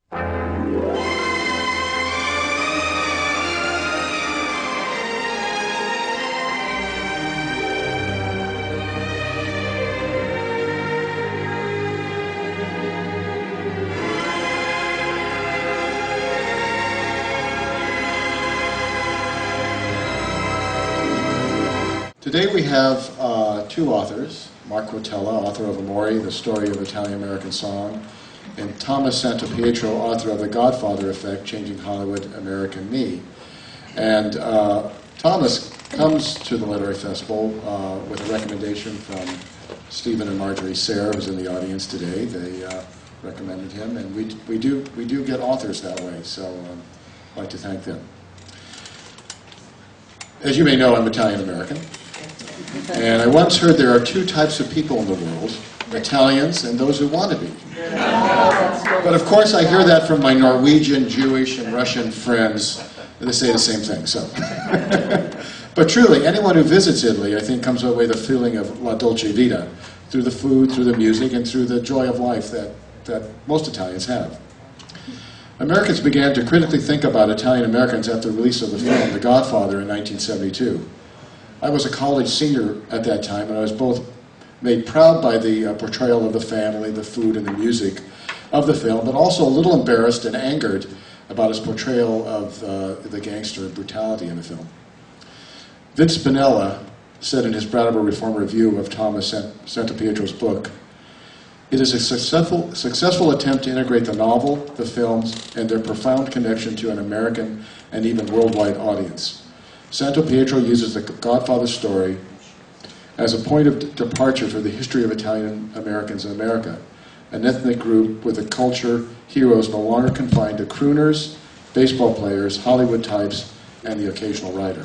Today we have two authors, Mark Rotella, author of Amore, The Story of Italian-American Song, and Thomas Santopietro, author of The Godfather Effect, Changing Hollywood, American Me. And Thomas comes to the Literary Festival with a recommendation from Stephen and Marjorie Sayre, who's in the audience today. They recommended him, and we do get authors that way, so I'd like to thank them. As you may know, I'm Italian-American. And I once heard there are two types of people in the world, Italians and those who want to be. But of course I hear that from my Norwegian, Jewish, and Russian friends, and they say the same thing. So, but truly, anyone who visits Italy, I think, comes away with a feeling of la dolce vita, through the food, through the music, and through the joy of life that most Italians have. Americans began to critically think about Italian Americans after the release of the film The Godfather in 1972. I was a college senior at that time, and I was both made proud by the portrayal of the family, the food, and the music of the film, but also a little embarrassed and angered about his portrayal of the gangster brutality in the film. Vince Spinella said in his Brattleboro Reform review of Thomas Santopietro's book, "It is a successful attempt to integrate the novel, the films, and their profound connection to an American and even worldwide audience. Santopietro uses the Godfather story as a point of departure for the history of Italian Americans in America, an ethnic group with a culture heroes no longer confined to crooners, baseball players, Hollywood types, and the occasional writer."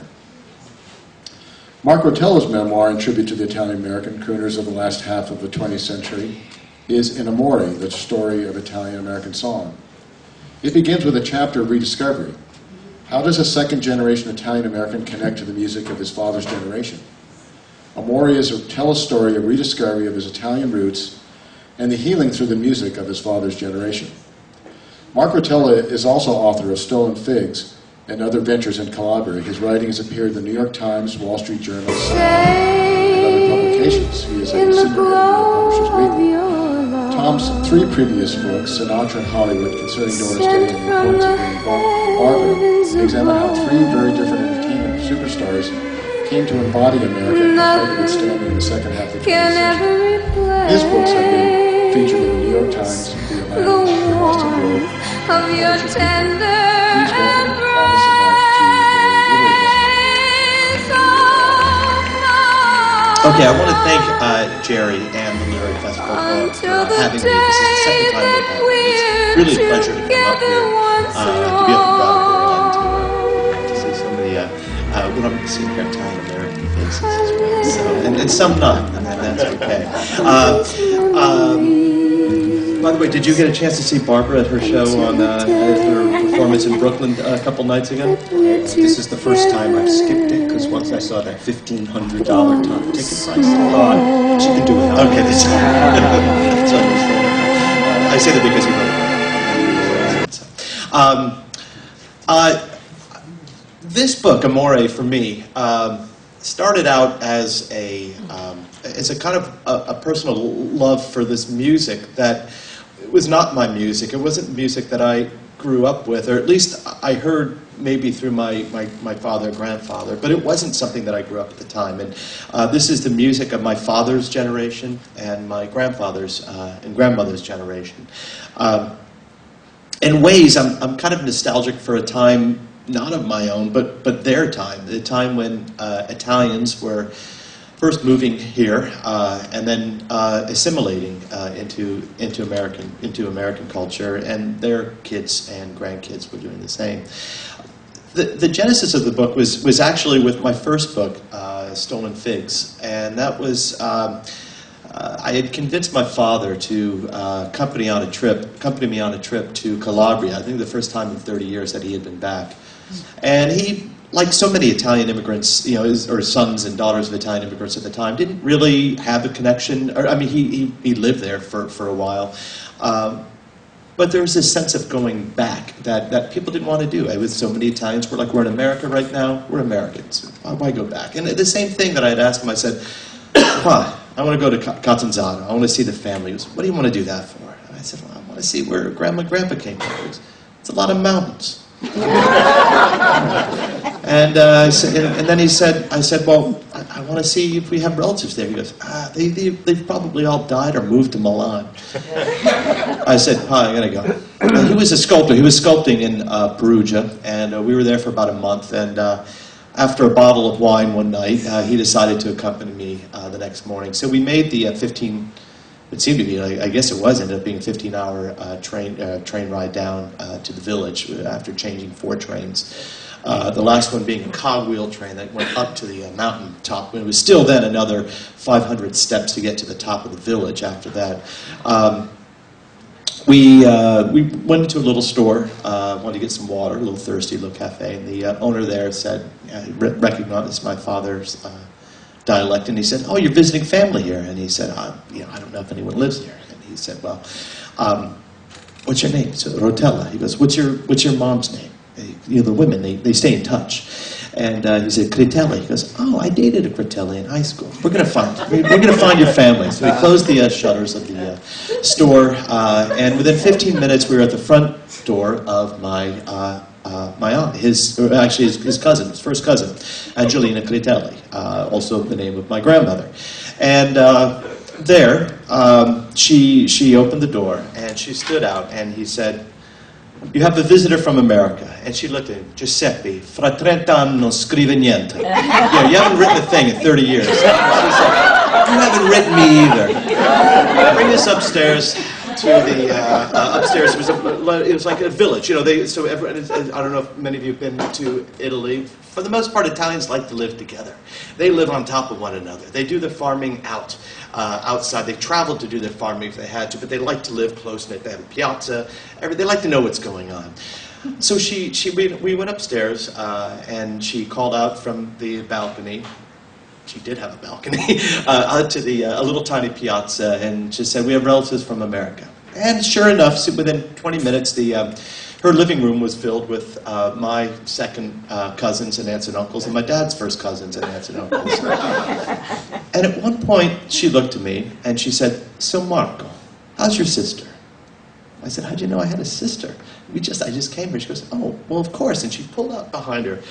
Mark Rotella's memoir, in tribute to the Italian American crooners of the last half of the 20th century, is in Amore, the story of Italian American song. It begins with a chapter of rediscovery. How does a second-generation Italian-American connect to the music of his father's generation? Amore is to tell a story of rediscovery of his Italian roots and the healing through the music of his father's generation. Mark Rotella is also author of Stolen Figs and other ventures in Calabria. His writing has appeared in the New York Times, Wall Street Journal, and other publications. He is a senior editor of Publishers Weekly. Tom's three previous books, Sinatra in Hollywood, Concerning Doris Day, and The Importance of Being Barbara, examine how three very different entertainment superstars came to embody America at the height of its standing in the second half of the 20th century. His books have been featured in the New York Times, the Atlantic, the Boston Globe, and Publishers Weekly. Please welcome Thomas and Mark to Okay, I want to thank Jerry and the Literary Festival for having me. This is the second time they've had me. It's really a pleasure to come up here, to be up in Brattleboro and to see so many, what I'm seeing here, Italian-American faces as well. So, and some not, and that's okay. By the way, did you get a chance to see Barbara at her show on her performance in Brooklyn a couple nights ago? This is the first time I've skipped it, because once I saw that $1,500 top ticket price, I thought she could do it. Okay, that's understandable. I say that because you wrote it. This book, Amore, for me, started out as a kind of a personal love for this music that it was not my music. It wasn't music that I grew up with, or at least I heard maybe through my father and grandfather, but it wasn't something that I grew up at the time. And this is the music of my father's generation and my grandfather's and grandmother's generation. In ways, I'm kind of nostalgic for a time not of my own, but their time, the time when Italians were first moving here and then assimilating into American culture, and their kids and grandkids were doing the same. The genesis of the book was actually with my first book, Stolen Figs, and that was I had convinced my father to accompany me on a trip to Calabria. I think the first time in 30 years that he had been back. And he, like so many Italian immigrants, you know, or sons and daughters of Italian immigrants at the time, didn't really have a connection. Or, I mean, he lived there for a while. But there was this sense of going back that people didn't want to do. With so many Italians, we're like, we're in America right now, we're Americans. Why go back? And the same thing that I had asked him, I said, Pa, I want to go to Catanzaro. I want to see the family. He goes, what do you want to do that for? And I said, well, I want to see where Grandma and Grandpa came from. He goes, it's a lot of mountains. And then he said, I said, well, I want to see if we have relatives there. He goes, they've probably all died or moved to Milan. I said, Pa, I gotta go. He was a sculptor. He was sculpting in Perugia, and we were there for about a month. And after a bottle of wine one night, he decided to accompany me the next morning. So we made the 15. It seemed to be, I guess it was, ended up being a 15-hour train ride down to the village after changing 4 trains. The last one being a cogwheel train that went up to the mountain top. It was still then another 500 steps to get to the top of the village after that. We went into a little store, wanted to get some water, a little thirsty, a little cafe, and the owner there said, recognized my father's dialect, and he said, oh, you're visiting family here? And he said, I don't know if anyone lives here. And he said, well, what's your name? So Rotella. He goes, what's your mom's name? The women, they stay in touch. And he said, Critelli. He goes, oh, I dated a Critelli in high school. We're going to find your family. So he closed the shutters of the store, and within 15 minutes we were at the front door of my aunt, his cousin, his first cousin, Angelina Critelli, also the name of my grandmother. And there, she opened the door, and she stood out, and he said, you have a visitor from America. And she looked at him, Giuseppe, fra 30 anni non scrive niente. You haven't written a thing in 30 years. She said, you haven't written me either. Bring us upstairs to the upstairs. It was like a village, I don't know if many of you have been to Italy. For the most part, Italians like to live together. They live on top of one another. They do their farming outside. They traveled to do their farming if they had to, but they like to live close-knit. They have a piazza. They like to know what's going on. So we went upstairs, and she called out from the balcony. She did have a balcony, to a little tiny piazza, and she said, we have relatives from America. And sure enough, within 20 minutes, her living room was filled with my second cousins and aunts and uncles, and my dad's first cousins and aunts and uncles. And at one point, she looked at me, and she said, so Marco, how's your sister? I said, how'd you know I had a sister? I just came here. She goes, oh, well, of course. And she pulled out behind her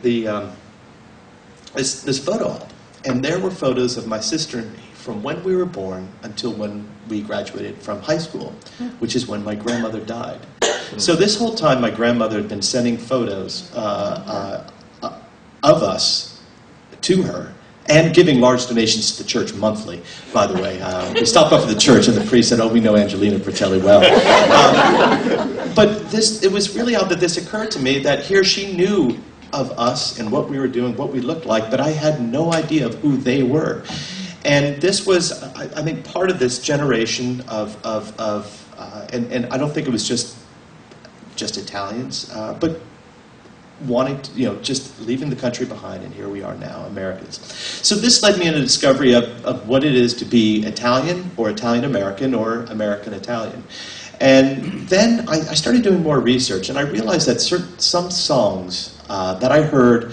this photo album. And there were photos of my sister and me from when we were born until when we graduated from high school, which is when my grandmother died. So this whole time, my grandmother had been sending photos of us to her, and giving large donations to the church monthly, by the way. We stopped off at the church, and the priest said, oh, we know Angelina Fratelli well. But it was really odd that this occurred to me, that here she knew of us and what we were doing, what we looked like, but I had no idea of who they were. And this was, I think, part of this generation and I don't think it was just Italians, but wanting to, just leaving the country behind, and here we are now, Americans. So this led me in a discovery of what it is to be Italian, or Italian-American, or American-Italian. And then I started doing more research, and I realized that some songs that I heard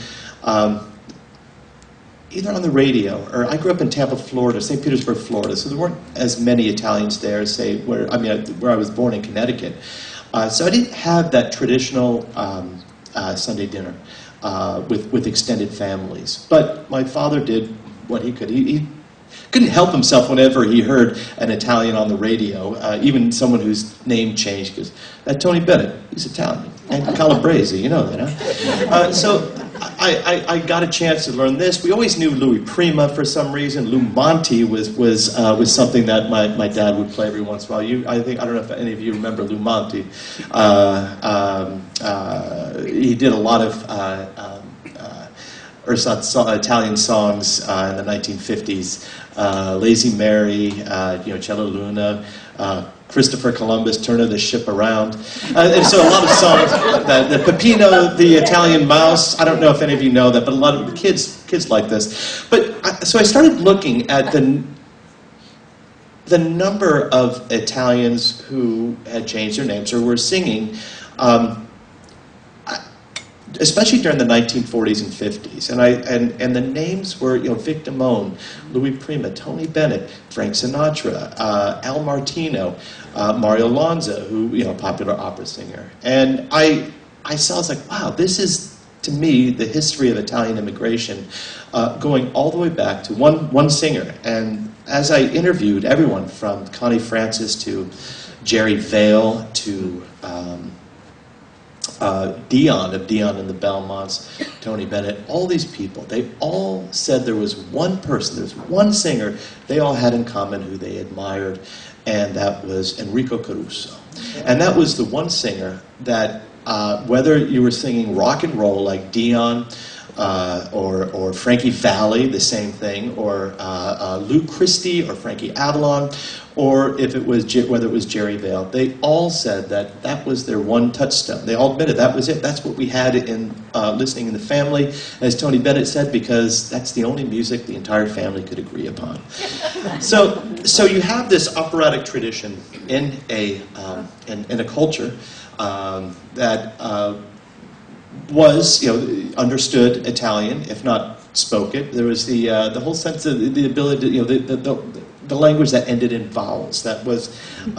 either on the radio, or I grew up in Tampa, Florida, St. Petersburg, Florida, so there weren't as many Italians there, say, where I was born in Connecticut. So I didn't have that traditional Sunday dinner with extended families. But my father did what he could. He couldn't help himself whenever he heard an Italian on the radio, even someone whose name changed. He goes, that Tony Bennett, he's Italian. And Calabrese, you know that, huh? So I got a chance to learn this. We always knew Louis Prima for some reason. Lou Monte was something that my dad would play every once in a while. I don't know if any of you remember Lou Monte. He did a lot of Italian songs in the 1950s. Lazy Mary, Cielo Luna, Christopher Columbus, Turn of the Ship Around. And so a lot of songs, the Peppino, the Italian Mouse, I don't know if any of you know that, but a lot of the kids like this. But so I started looking at the number of Italians who had changed their names or were singing, especially during the 1940s and 50s, and the names were, Vic Damone, Louis Prima, Tony Bennett, Frank Sinatra, Al Martino, Mario Lanza, who popular opera singer, and I saw, I was like, wow, this is, to me, the history of Italian immigration, going all the way back to one singer. And as I interviewed everyone from Connie Francis to Jerry Vale to Dion of Dion and the Belmonts, Tony Bennett, all these people, they all said there was one person, there was one singer they all had in common who they admired, and that was Enrico Caruso. And that was the one singer that, whether you were singing rock and roll like Dion, or Frankie Valli, the same thing, or Lou Christie or Frankie Avalon, or if it was whether it was Jerry Vale, they all said that was their one touchstone. They all admitted that was it. That's what we had in listening in the family, as Tony Bennett said, because that's the only music the entire family could agree upon. So you have this operatic tradition in a culture that was, understood Italian, if not spoke it. There was the whole sense of the ability to, the language that ended in vowels. That was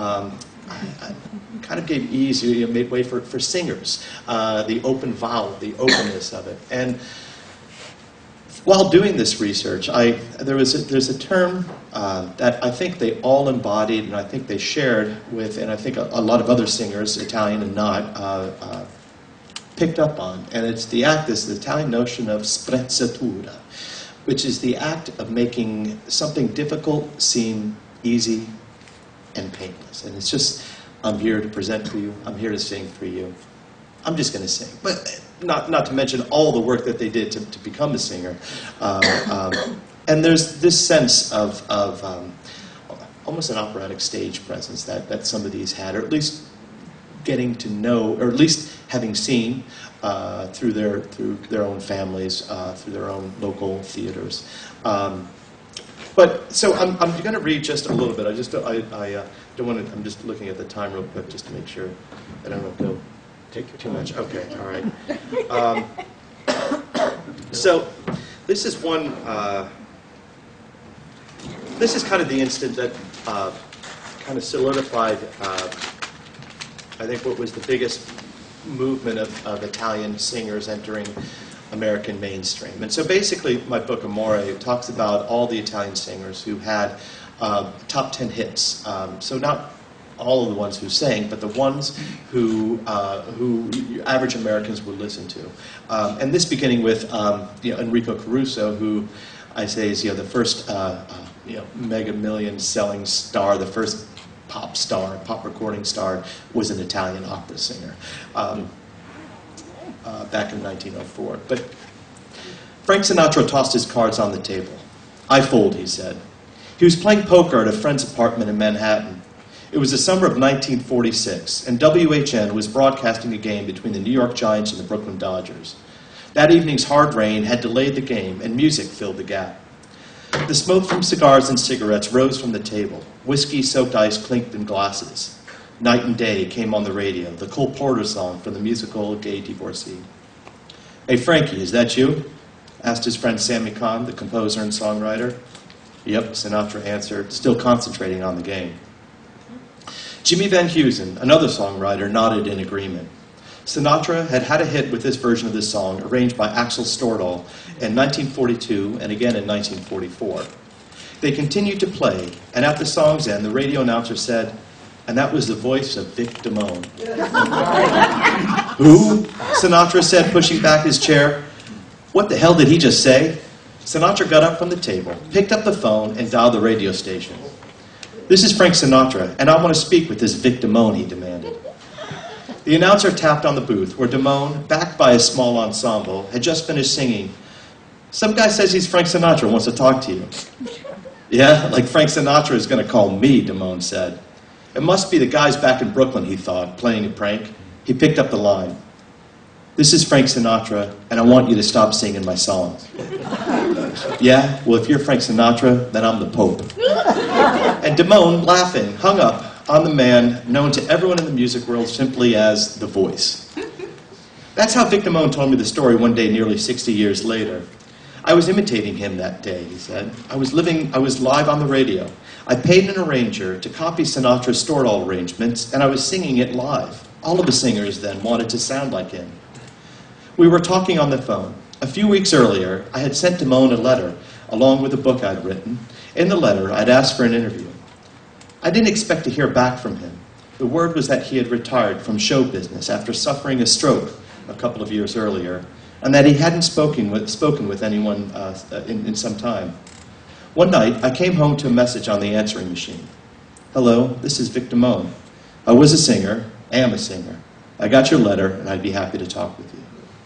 kind of gave ease, made way for singers. The open vowel, the openness of it. And while doing this research, there's a term that I think they all embodied, and I think they shared with, and I think a lot of other singers, Italian and not, picked up on, and it's the Italian notion of sprezzatura, which is the act of making something difficult seem easy and painless. And it's just, I'm here to present to you, I'm here to sing for you. I'm just going to sing. But not to mention all the work that they did to become a singer. And there's this sense of almost an operatic stage presence that some of these had, or at least getting to know, or at least having seen through their own families, through their own local theaters. But so I'm going to read just a little bit. I don't want to. I'm just looking at the time real quick just to make sure that I don't go too much. Okay, all right. So this is one. This is kind of the instant that kind of solidified. I think what was the biggest movement of Italian singers entering American mainstream. And so basically my book, Amore, talks about all the Italian singers who had top 10 hits. So not all of the ones who sang, but the ones who average Americans would listen to. And this beginning with Enrico Caruso, who I say is the first mega million selling star, the first pop recording star, was an Italian opera singer back in 1904. But Frank Sinatra tossed his cards on the table. "I fold," he said. He was playing poker at a friend's apartment in Manhattan. It was the summer of 1946, and WHN was broadcasting a game between the New York Giants and the Brooklyn Dodgers. That evening's hard rain had delayed the game, and music filled the gap. The smoke from cigars and cigarettes rose from the table. Whiskey-soaked ice clinked in glasses. Night and Day came on the radio, the Cole Porter song from the musical Gay Divorcee. "Hey, Frankie, is that you?" asked his friend Sammy Kahn, the composer and songwriter. "Yep," Sinatra answered, still concentrating on the game. Jimmy Van Heusen, another songwriter, nodded in agreement. Sinatra had had a hit with this version of this song, arranged by Axel Stordahl in 1942 and again in 1944. They continued to play, and at the song's end, the radio announcer said, "And that was the voice of Vic Damone." "Who?" Sinatra said, pushing back his chair. "What the hell did he just say?" Sinatra got up from the table, picked up the phone, and dialed the radio station. "This is Frank Sinatra, and I want to speak with this Vic Damone," he demanded. The announcer tapped on the booth, where Damone, backed by a small ensemble, had just finished singing. "Some guy says he's Frank Sinatra, wants to talk to you." "Yeah, like Frank Sinatra is going to call me," Damone said. It must be the guys back in Brooklyn, he thought, playing a prank. He picked up the line. "This is Frank Sinatra, and I want you to stop singing my songs." "Yeah? Well, if you're Frank Sinatra, then I'm the Pope." And Damone, laughing, hung up on the man known to everyone in the music world simply as The Voice. That's how Vic Damone told me the story one day nearly 60 years later. I was imitating him that day, he said. I was live on the radio. I paid an arranger to copy Sinatra's store arrangements, and I was singing it live. All of the singers then wanted to sound like him. We were talking on the phone. A few weeks earlier, I had sent Damone a letter, along with a book I'd written. In the letter, I'd asked for an interview. I didn't expect to hear back from him. The word was that he had retired from show business after suffering a stroke a couple of years earlier, and that he hadn't spoken with anyone in some time. One night, I came home to a message on the answering machine. Hello, this is Vic Damone. I was a singer, am a singer. I got your letter, and I'd be happy to talk with you.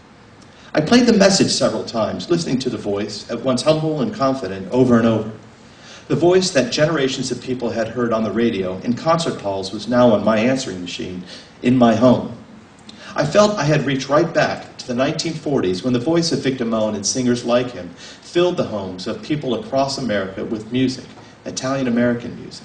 I played the message several times, listening to the voice, at once humble and confident, over and over. The voice that generations of people had heard on the radio in concert halls was now on my answering machine in my home. I felt I had reached right back to the 1940s when the voice of Vic Damone and singers like him filled the homes of people across America with music, Italian-American music.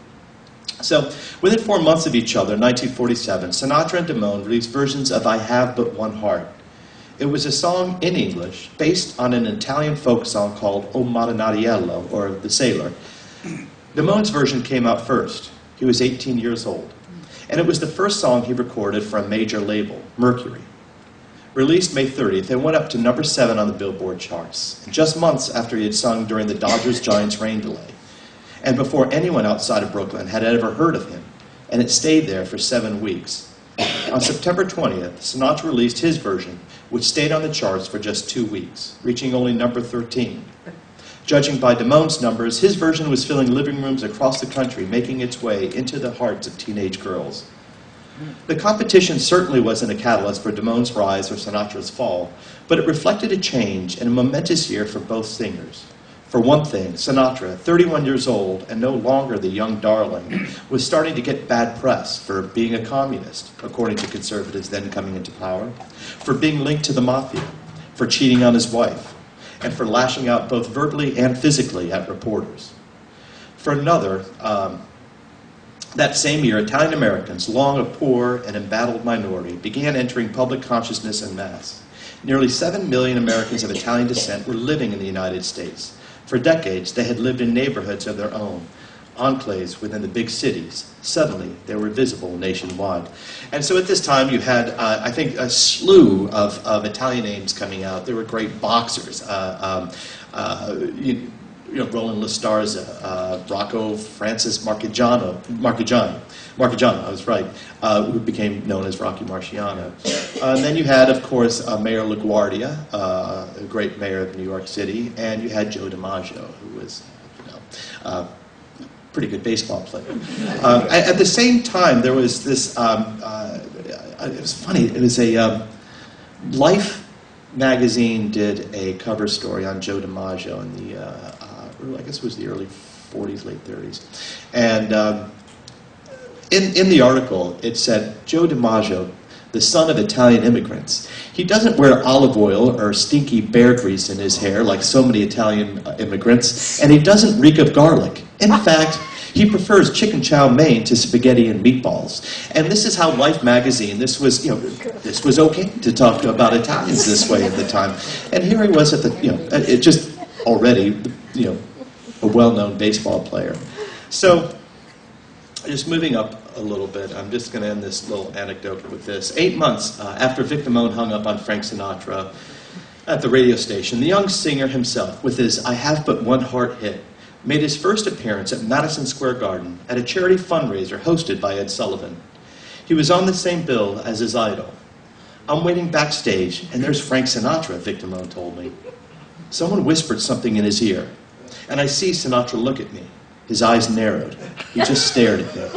So, within 4 months of each other, in 1947, Sinatra and Damone released versions of I Have But One Heart. It was a song in English based on an Italian folk song called O Marinariello, or The Sailor. Damone's version came out first. He was 18 years old. And it was the first song he recorded for a major label, Mercury. Released May 30th, it went up to number 7 on the Billboard charts, just months after he had sung during the Dodgers-Giants rain delay, and before anyone outside of Brooklyn had ever heard of him, and it stayed there for 7 weeks. On September 20th, Sinatra released his version, which stayed on the charts for just 2 weeks, reaching only number 13. Judging by Damone's numbers, his version was filling living rooms across the country, making its way into the hearts of teenage girls. The competition certainly wasn't a catalyst for Damone's rise or Sinatra's fall, but it reflected a change and a momentous year for both singers. For one thing, Sinatra, 31 years old and no longer the young darling, was starting to get bad press for being a communist, according to conservatives then coming into power, for being linked to the mafia, for cheating on his wife, and for lashing out both verbally and physically at reporters. For another, that same year, Italian Americans, long a poor and embattled minority, began entering public consciousness en masse. Nearly 7 million Americans of Italian descent were living in the United States. For decades, they had lived in neighborhoods of their own, enclaves within the big cities. Suddenly, they were visible nationwide. And so at this time, you had, I think, a slew of Italian names coming out. There were great boxers, Roland Lastarza, Rocco Francis Marchigiano, I was right, who became known as Rocky Marciano. And then you had, of course, Mayor LaGuardia, a great mayor of New York City, and you had Joe DiMaggio, who was, a pretty good baseball player. At the same time, there was this, it was funny, it was a, Life magazine did a cover story on Joe DiMaggio in the, I guess it was the early 40s, late 30s. And in the article, it said, Joe DiMaggio, the son of Italian immigrants. He doesn't wear olive oil or stinky bear grease in his hair like so many Italian immigrants, and he doesn't reek of garlic. In fact, he prefers chicken chow mein to spaghetti and meatballs. And this is how Life magazine, this was okay to talk about Italians this way at the time. And here he was at the, it just already, a well-known baseball player. So, just moving up a little bit, I'm just going to end this little anecdote with this. 8 months after Vic Damone hung up on Frank Sinatra at the radio station, the young singer himself, with his I Have But One Heart hit, made his first appearance at Madison Square Garden at a charity fundraiser hosted by Ed Sullivan. He was on the same bill as his idol. I'm waiting backstage, and there's Frank Sinatra, Vic Damone told me. Someone whispered something in his ear, and I see Sinatra look at me. His eyes narrowed. He just stared at me.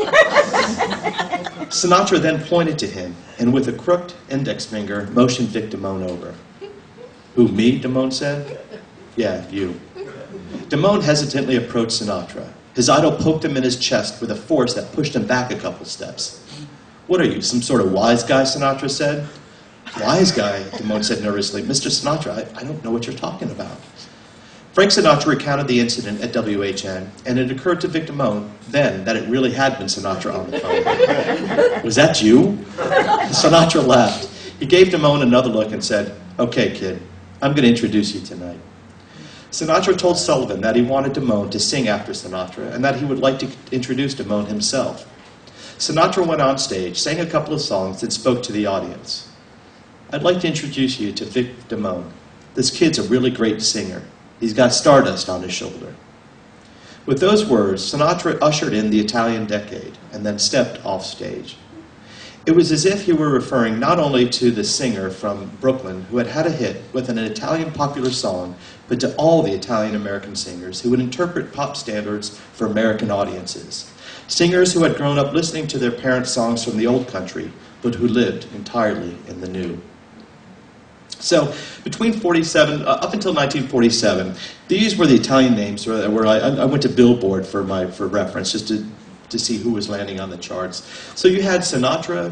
Sinatra then pointed to him, and with a crooked index finger, motioned Vic Damone over. Who, me? Damone said. Yeah, you. Damone hesitantly approached Sinatra. His idol poked him in his chest with a force that pushed him back a couple steps. What are you, some sort of wise guy? Sinatra said. Wise guy? Damone said nervously. Mr. Sinatra, I don't know what you're talking about. Frank Sinatra recounted the incident at WHN, and it occurred to Vic Damone then that it really had been Sinatra on the phone. Was that you? Sinatra laughed. He gave Damone another look and said, "Okay, kid, I'm going to introduce you tonight." Sinatra told Sullivan that he wanted Damone to sing after Sinatra and that he would like to introduce Damone himself. Sinatra went on stage, sang a couple of songs, and spoke to the audience. "I'd like to introduce you to Vic Damone. This kid's a really great singer. He's got stardust on his shoulder." With those words, Sinatra ushered in the Italian decade and then stepped off stage. It was as if he were referring not only to the singer from Brooklyn who had had a hit with an Italian popular song, but to all the Italian-American singers who would interpret pop standards for American audiences. Singers who had grown up listening to their parents' songs from the old country, but who lived entirely in the new. So, between up until 1947, these were the Italian names where I went to Billboard for reference, just to see who was landing on the charts. So you had Sinatra,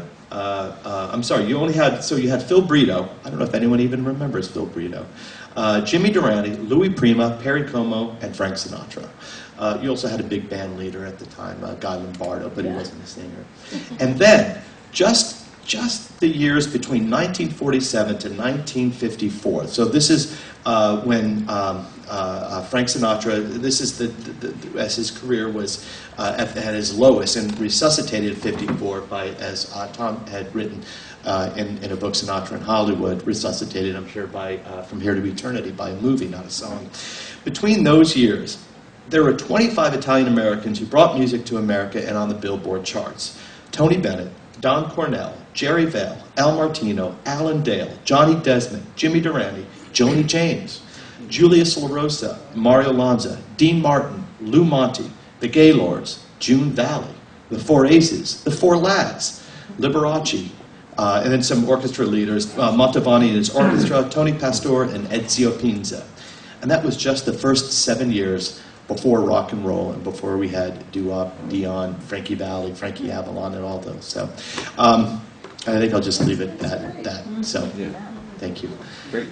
you had Phil Brito. I don't know if anyone even remembers Phil Brito. Jimmy Durante, Louis Prima, Perry Como, and Frank Sinatra. You also had a big band leader at the time, Guy Lombardo, but he wasn't a singer. And then, just the years between 1947 to 1954. So this is when Frank Sinatra, this is as his career was at his lowest and resuscitated in 54 as Tom had written in a book, Sinatra in Hollywood, resuscitated, I'm sure, by From Here to Eternity, by a movie, not a song. Between those years, there were 25 Italian Americans who brought music to America and on the Billboard charts. Tony Bennett, Don Cornell, Jerry Vale, Al Martino, Alan Dale, Johnny Desmond, Jimmy Durante, Joni James, Julius LaRosa, Mario Lanza, Dean Martin, Lou Monte, the Gaylords, June Valley, the Four Aces, the Four Lads, Liberace, and then some orchestra leaders, Montevani and his orchestra, Tony Pastore, and Ezio Pinza. And that was just the first 7 years before rock and roll and before we had doo-wop, Dion, Frankie Valli, Frankie Avalon, and all those. So I think I'll just leave it at that. So thank you. Great.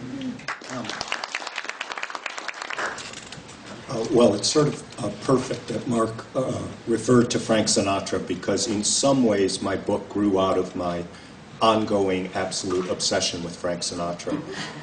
Well, it's sort of perfect that Mark referred to Frank Sinatra, because in some ways my book grew out of my ongoing absolute obsession with Frank Sinatra.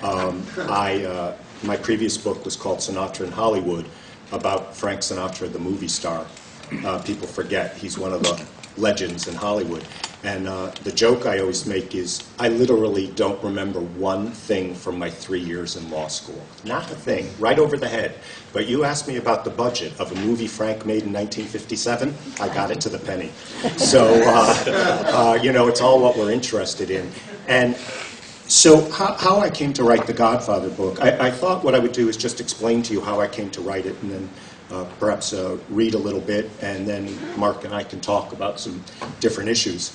My previous book was called Sinatra in Hollywood, about Frank Sinatra, the movie star. People forget he's one of the legends in Hollywood. And the joke I always make is I literally don't remember one thing from my 3 years in law school. Not a thing, right over the head. But you asked me about the budget of a movie Frank made in 1957, I got it to the penny. So, it's all what we're interested in. And so how I came to write the Godfather book, I thought what I would do is just explain to you how I came to write it, and then perhaps read a little bit, and then Mark and I can talk about some different issues.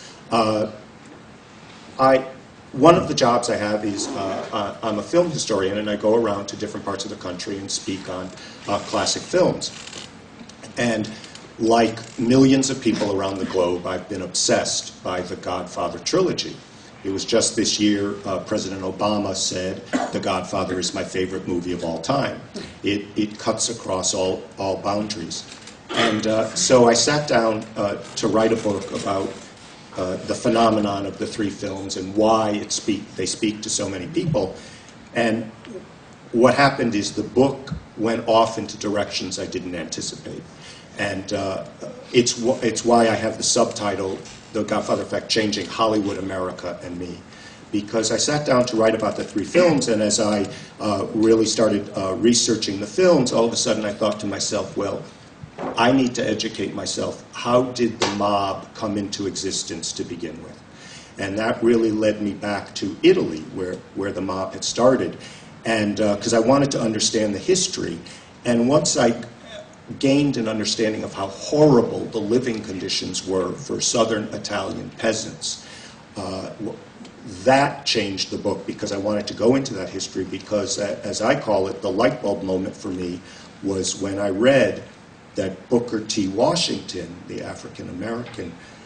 One of the jobs I have is I'm a film historian, and I go around to different parts of the country and speak on classic films. And like millions of people around the globe, I've been obsessed by the Godfather trilogy. It was just this year, President Obama said, The Godfather is my favorite movie of all time. It cuts across all boundaries. And so I sat down to write a book about the phenomenon of the three films and why they speak to so many people. And what happened is the book went off into directions I didn't anticipate. And it's why I have the subtitle, The Godfather Effect, Changing Hollywood, America, and Me. Because I sat down to write about the three films, and as I really started researching the films, all of a sudden I thought to myself, well, I need to educate myself. How did the mob come into existence to begin with? And that really led me back to Italy, where the mob had started, and because I wanted to understand the history. And once I gained an understanding of how horrible the living conditions were for southern Italian peasants, that changed the book, because I wanted to go into that history, because, as I call it, the light bulb moment for me was when I read that Booker T. Washington, the African-American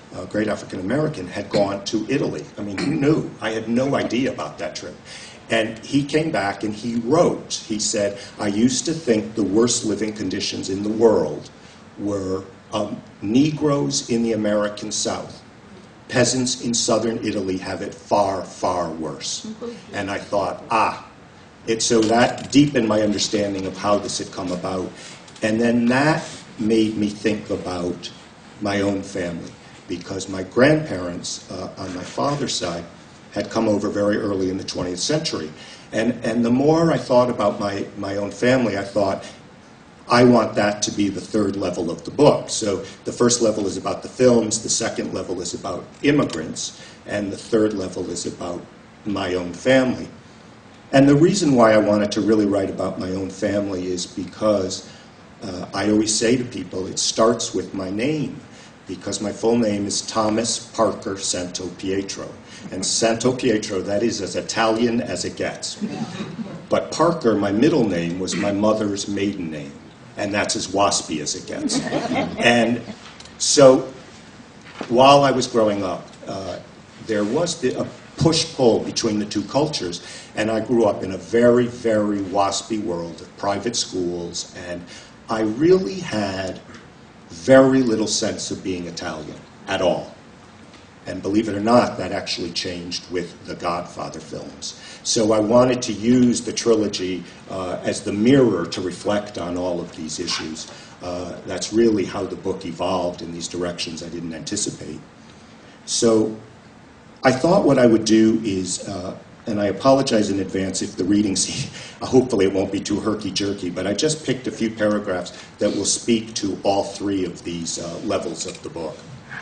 great African American, had gone to Italy. I mean, who knew? I had no idea about that trip. And he came back and he wrote, he said, I used to think the worst living conditions in the world were Negroes in the American South. Peasants in southern Italy have it far, far worse. And I thought, so that deepened my understanding of how this had come about. And then that made me think about my own family, because my grandparents on my father's side had come over very early in the 20th century. And the more I thought about my own family, I thought, I want that to be the third level of the book. So the first level is about the films, the second level is about immigrants, and the third level is about my own family. And the reason why I wanted to really write about my own family is because I always say to people, it starts with my name, because my full name is Thomas Parker Santo Pietro. And Santo Pietro, that is as Italian as it gets. But Parker, my middle name, was my mother's maiden name. And that's as waspy as it gets. And so while I was growing up, there was a push-pull between the two cultures. And I grew up in a very, very waspy world of private schools. And I really had very little sense of being Italian at all. And believe it or not, that actually changed with the Godfather films. So I wanted to use the trilogy as the mirror to reflect on all of these issues. That's really how the book evolved in these directions I didn't anticipate. So I thought what I would do is, and I apologize in advance if the reading, hopefully it won't be too herky-jerky, but I just picked a few paragraphs that will speak to all three of these levels of the book.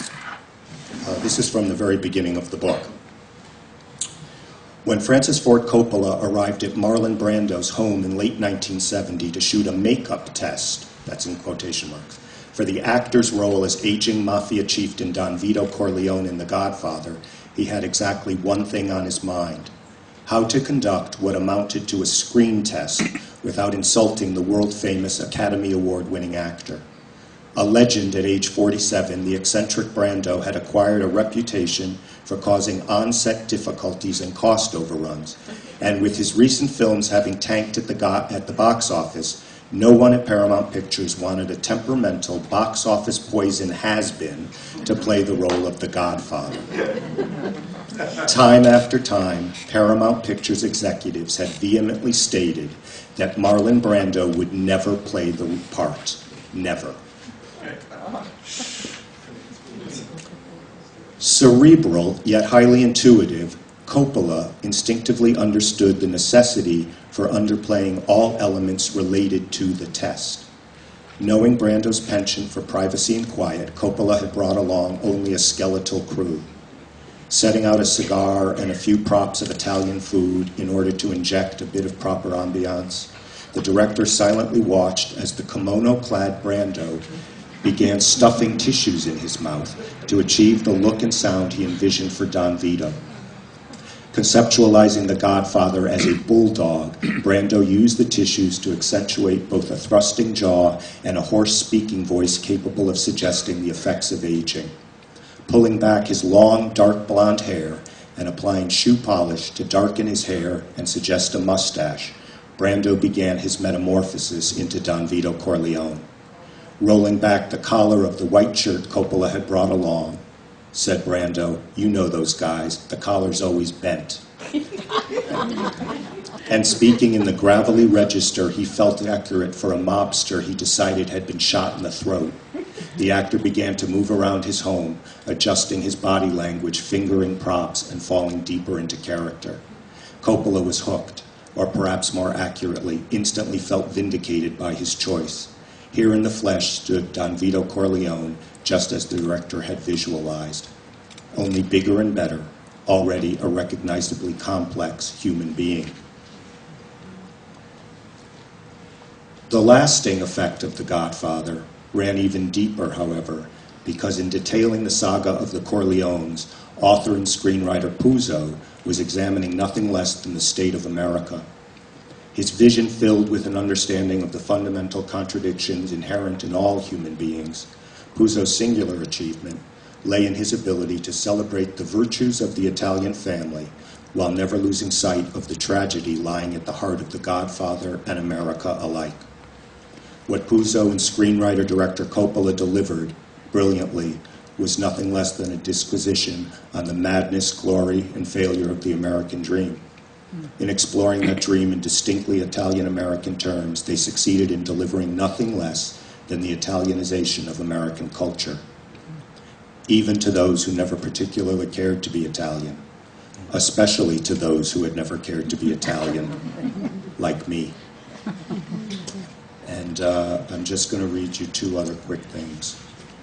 This is from the very beginning of the book. When Francis Ford Coppola arrived at Marlon Brando's home in late 1970 to shoot a makeup test, that's in quotation marks, for the actor's role as aging mafia chieftain Don Vito Corleone in The Godfather, he had exactly one thing on his mind: how to conduct what amounted to a screen test without insulting the world-famous Academy Award-winning actor. A legend at age 47, the eccentric Brando had acquired a reputation for causing on-set difficulties and cost overruns. And with his recent films having tanked at the box office, no one at Paramount Pictures wanted a temperamental box office poison has-been to play the role of the Godfather. Time after time, Paramount Pictures executives had vehemently stated that Marlon Brando would never play the part. Never. Cerebral, yet highly intuitive, Coppola instinctively understood the necessity for underplaying all elements related to the test. Knowing Brando's penchant for privacy and quiet, Coppola had brought along only a skeletal crew. Setting out a cigar and a few props of Italian food in order to inject a bit of proper ambiance, the director silently watched as the kimono-clad Brando began stuffing tissues in his mouth to achieve the look and sound he envisioned for Don Vito. Conceptualizing the Godfather as a bulldog, Brando used the tissues to accentuate both a thrusting jaw and a hoarse speaking voice capable of suggesting the effects of aging. Pulling back his long, dark blonde hair and applying shoe polish to darken his hair and suggest a mustache, Brando began his metamorphosis into Don Vito Corleone. Rolling back the collar of the white shirt Coppola had brought along, said Brando, "You know those guys, the collar's always bent." And speaking in the gravelly register he felt accurate for a mobster he decided had been shot in the throat, the actor began to move around his home, adjusting his body language, fingering props, and falling deeper into character. Coppola was hooked, or perhaps more accurately, instantly felt vindicated by his choice. Here in the flesh stood Don Vito Corleone, just as the director had visualized, only bigger and better, already a recognizably complex human being. The lasting effect of The Godfather ran even deeper, however, because in detailing the saga of the Corleones, author and screenwriter Puzo was examining nothing less than the state of America. His vision filled with an understanding of the fundamental contradictions inherent in all human beings, Puzo's singular achievement lay in his ability to celebrate the virtues of the Italian family while never losing sight of the tragedy lying at the heart of The Godfather and America alike. What Puzo and screenwriter-director Coppola delivered, brilliantly, was nothing less than a disquisition on the madness, glory, and failure of the American dream. In exploring that dream in distinctly Italian-American terms, they succeeded in delivering nothing less than the Italianization of American culture, even to those who never particularly cared to be Italian, especially to those who had never cared to be Italian, like me. And I'm just going to read you two other quick things.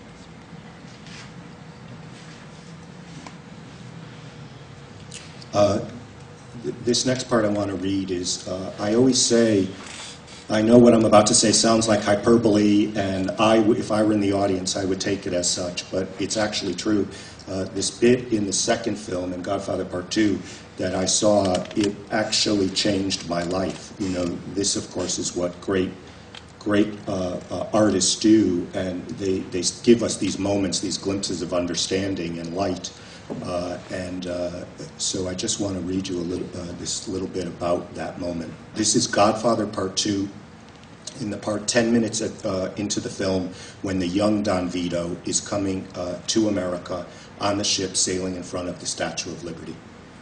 This next part I want to read is, I always say, I know what I'm about to say sounds like hyperbole, and if I were in the audience, I would take it as such, but it's actually true. This bit in the second film, in Godfather Part 2, that I saw, it actually changed my life. You know, this, of course, is what great artists do, and they give us these moments, these glimpses of understanding and light. So I just want to read you this little bit about that moment. This is Godfather Part 2. In the part 10 minutes into the film, when the young Don Vito is coming to America on the ship sailing in front of the Statue of Liberty.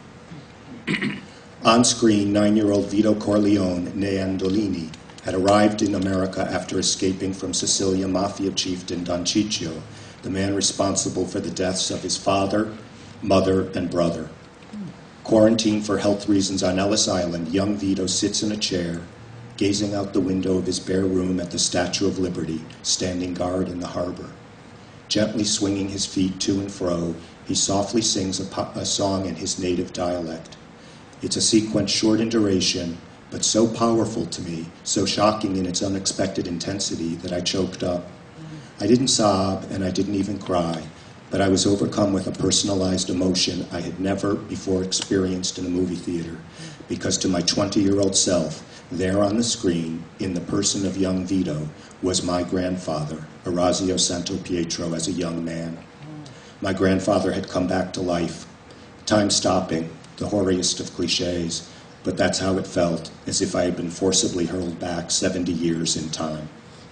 On screen, 9-year-old Vito Corleone, née Andolini, had arrived in America after escaping from Sicilian mafia chieftain Don Ciccio, the man responsible for the deaths of his father, mother, and brother. Quarantined for health reasons on Ellis Island, young Vito sits in a chair, gazing out the window of his bare room at the Statue of Liberty, standing guard in the harbor. Gently swinging his feet to and fro, he softly sings a song in his native dialect. It's a sequence short in duration, but so powerful to me, so shocking in its unexpected intensity, that I choked up. I didn't sob, and I didn't even cry, but I was overcome with a personalized emotion I had never before experienced in a movie theater, because to my 20-year-old self, there on the screen, in the person of young Vito, was my grandfather, Orazio Santo Pietro, as a young man. My grandfather had come back to life, time stopping, the hoariest of cliches, but that's how it felt, as if I had been forcibly hurled back 70 years in time.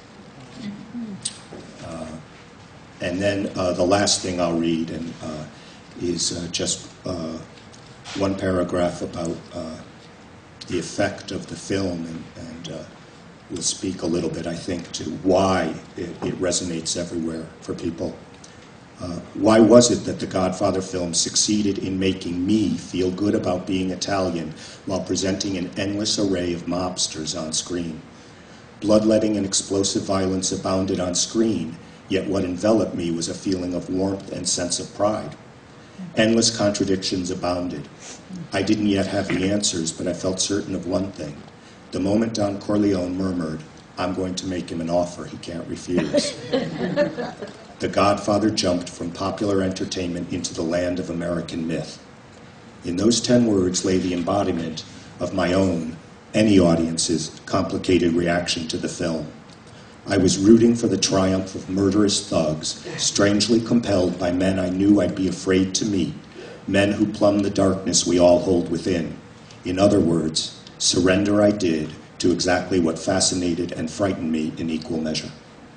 And then the last thing I'll read is just one paragraph about the effect of the film, and we'll speak a little bit, I think, to why it resonates everywhere for people. Why was it that the Godfather film succeeded in making me feel good about being Italian while presenting an endless array of mobsters on screen? Bloodletting and explosive violence abounded on screen, yet what enveloped me was a feeling of warmth and sense of pride. Endless contradictions abounded. I didn't yet have the answers, but I felt certain of one thing. The moment Don Corleone murmured, "I'm going to make him an offer he can't refuse," The Godfather jumped from popular entertainment into the land of American myth. In those 10 words lay the embodiment of my own, any audience's, complicated reaction to the film. I was rooting for the triumph of murderous thugs, strangely compelled by men I knew I'd be afraid to meet, men who plumb the darkness we all hold within. In other words, surrender I did to exactly what fascinated and frightened me in equal measure.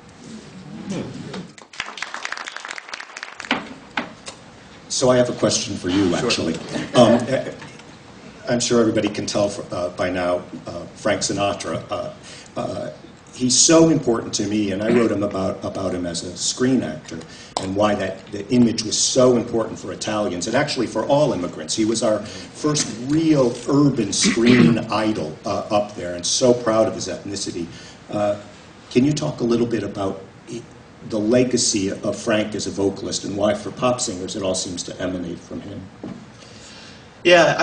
So I have a question for you, actually. Sure. I'm sure everybody can tell by now, Frank Sinatra. He's so important to me, and I wrote about him as a screen actor, and why the image was so important for Italians, and actually for all immigrants. He was our first real urban screen idol up there, and so proud of his ethnicity. Can you talk a little bit about the legacy of Frank as a vocalist, and why for pop singers it all seems to emanate from him? Yeah,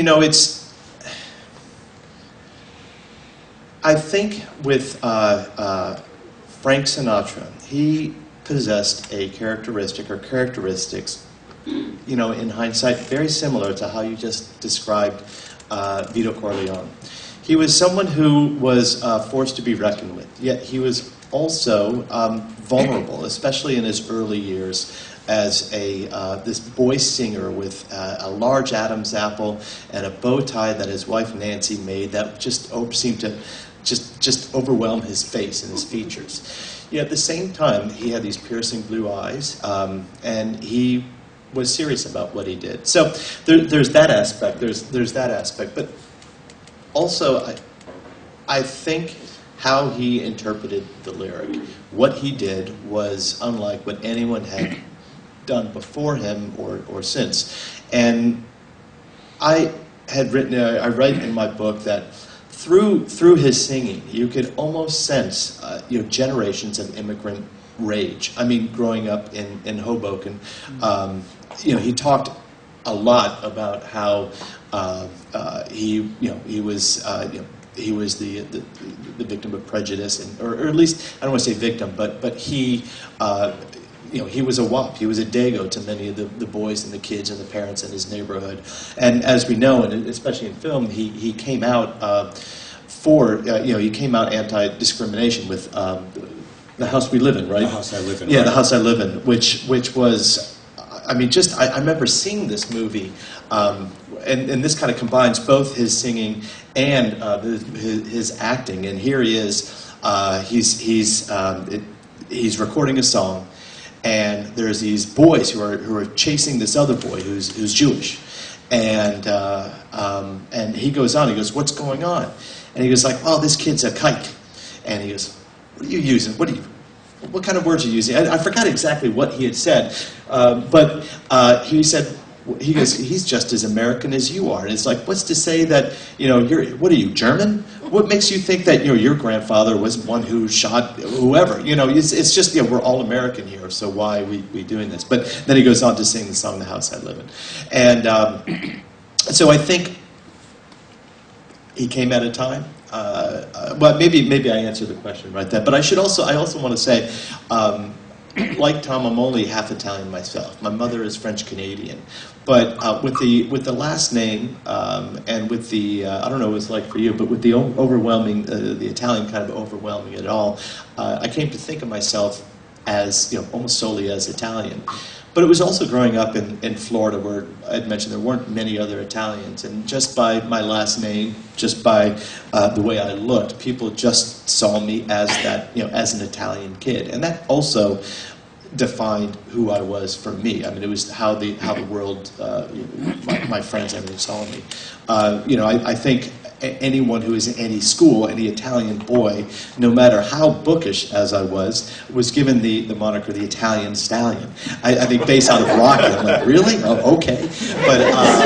I think with Frank Sinatra, he possessed a characteristic or characteristics, in hindsight, very similar to how you just described Vito Corleone. He was someone who was forced to be reckoned with, yet he was also vulnerable, especially in his early years. as this boy singer with a large Adam's apple and a bow tie that his wife Nancy made that just seemed to just overwhelm his face and his features. Yet at the same time, he had these piercing blue eyes, and he was serious about what he did. So there's that aspect. There's that aspect, but also I think how he interpreted the lyric, what he did was unlike what anyone had done before him or since. And I write in my book that through his singing, you could almost sense generations of immigrant rage. I mean, growing up in Hoboken, he talked a lot about how he was the victim of prejudice, or at least I don't want to say victim, but he. He was a WAP. He was a Dago to many of the boys and the kids and the parents in his neighborhood. And as we know, and especially in film, he came out he came out anti-discrimination with The House We Live In, right? The House I Live In. Yeah, right. The House I Live In, which was, I mean, I remember seeing this movie, and this kind of combines both his singing and his acting. And here he is, he's recording a song. And there's these boys who are chasing this other boy who's Jewish, and he goes on. He goes, "What's going on?" And he goes like, "Oh, this kid's a kike." And he goes, "What are you using? What kind of words are you using?" I forgot exactly what he had said, but he said. He goes, "He's just as American as you are." And it's like, what's to say that, what are you, German? What makes you think that, your grandfather was one who shot whoever? It's just, we're all American here, so why are we doing this? But then he goes on to sing the song, The House I Live In. And so I think he came at a time. Well, maybe I answered the question right there. But I also want to say, like Tom, I'm only half Italian myself. My mother is French Canadian, but with the last name and with the I don't know what it's like for you, but with the overwhelming the Italian kind of overwhelming it all, I came to think of myself as almost solely as Italian. But it was also growing up in Florida, where I'd mentioned there weren't many other Italians, and just by my last name, just by the way I looked, people just saw me as that, as an Italian kid, and that also defined who I was for me. I mean, it was how the world, my friends, everything saw me. I think anyone who is in any school, any Italian boy, no matter how bookish as I was given the moniker the Italian Stallion. I think based out of Rocky, I'm like, really? Oh, okay. But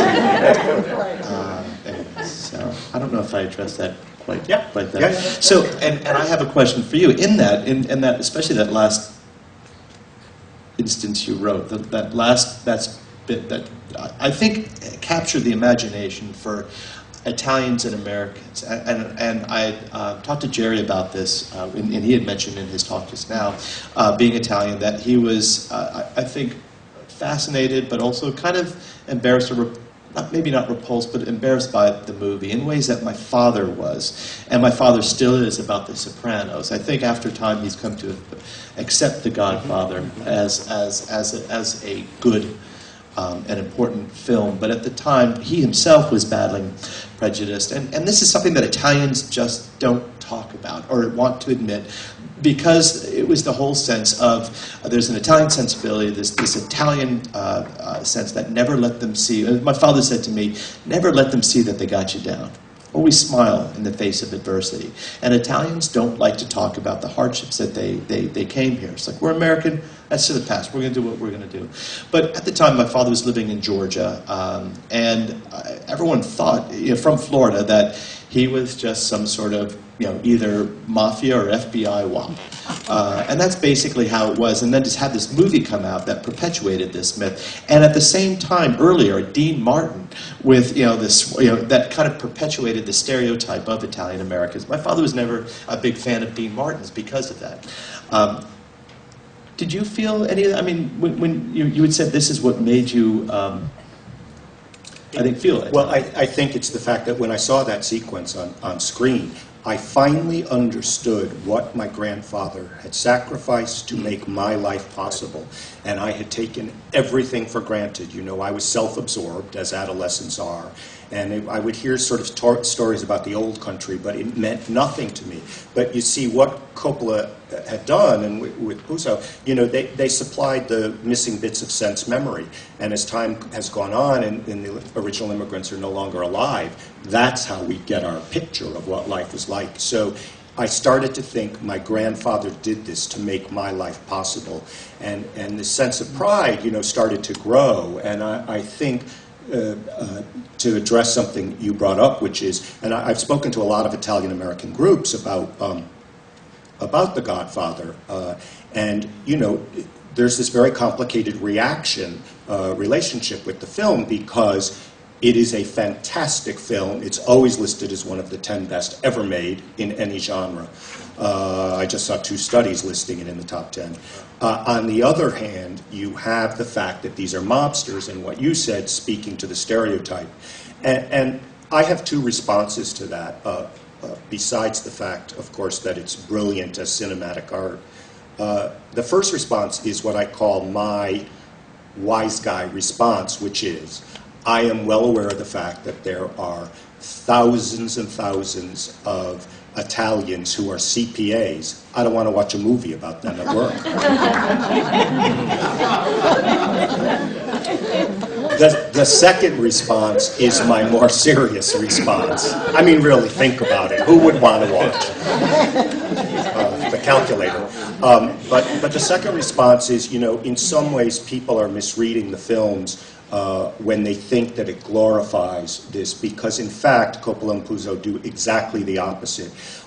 anyway, so I don't know if I addressed that quite that. Yeah. So, and I have a question for you. In that, especially that last instance you wrote, that bit that I think captured the imagination for Italians and Americans, and I talked to Jerry about this, and he had mentioned in his talk just now, being Italian, that he was, I think, fascinated, but also kind of embarrassed, or maybe not repulsed, but embarrassed by the movie in ways that my father was, and my father still is about The Sopranos. I think after time he's come to accept The Godfather as a good an important film, but at the time he himself was battling prejudice, and this is something that Italians just don't talk about or want to admit, because it was the whole sense of there's an Italian sensibility, this Italian sense that never let them see. My father said to me, never let them see that they got you down. Always smile in the face of adversity. And Italians don't like to talk about the hardships that they came here. It's like, we're American, that's to the past. We're going to do what we're going to do. But at the time, my father was living in Georgia, and everyone thought, from Florida, that he was just some sort of, either mafia or FBI wop. And that's basically how it was. And then just had this movie come out that perpetuated this myth. And at the same time, earlier, Dean Martin, with that kind of perpetuated the stereotype of Italian Americans. My father was never a big fan of Dean Martin's because of that. Did you feel any of that? I mean, when you had said this is what made you, I think, feel it. Well, I think it's the fact that when I saw that sequence on screen, I finally understood what my grandfather had sacrificed to make my life possible. And I had taken everything for granted. You know, I was self-absorbed, as adolescents are. And I would hear sort of stories about the old country, but it meant nothing to me. But you see what Coppola had done, and with Puzo, you know, they supplied the missing bits of sense memory. And as time has gone on, and the original immigrants are no longer alive, that's how we get our picture of what life was like. So I started to think my grandfather did this to make my life possible. And the sense of pride, you know, started to grow. And I think to address something you brought up, which is, and I've spoken to a lot of Italian-American groups about The Godfather, and, you know, there's this very complicated relationship with the film, because it is a fantastic film. It's always listed as one of the 10 best ever made in any genre. I just saw 2 studies listing it in the top 10. On the other hand, you have the fact that these are mobsters, and what you said, speaking to the stereotype. And I have 2 responses to that, besides the fact, of course, that it's brilliant as cinematic art. The first response is what I call my wise guy response, which is, I am well aware of the fact that there are thousands and thousands of Italians who are CPAs. I don't want to watch a movie about them at work. The second response is my more serious response. I mean, really, think about it. Who would want to watch? The calculator. But the second response is, you know, in some ways people are misreading the films when they think that it glorifies this, because in fact Coppola and Puzo do exactly the opposite.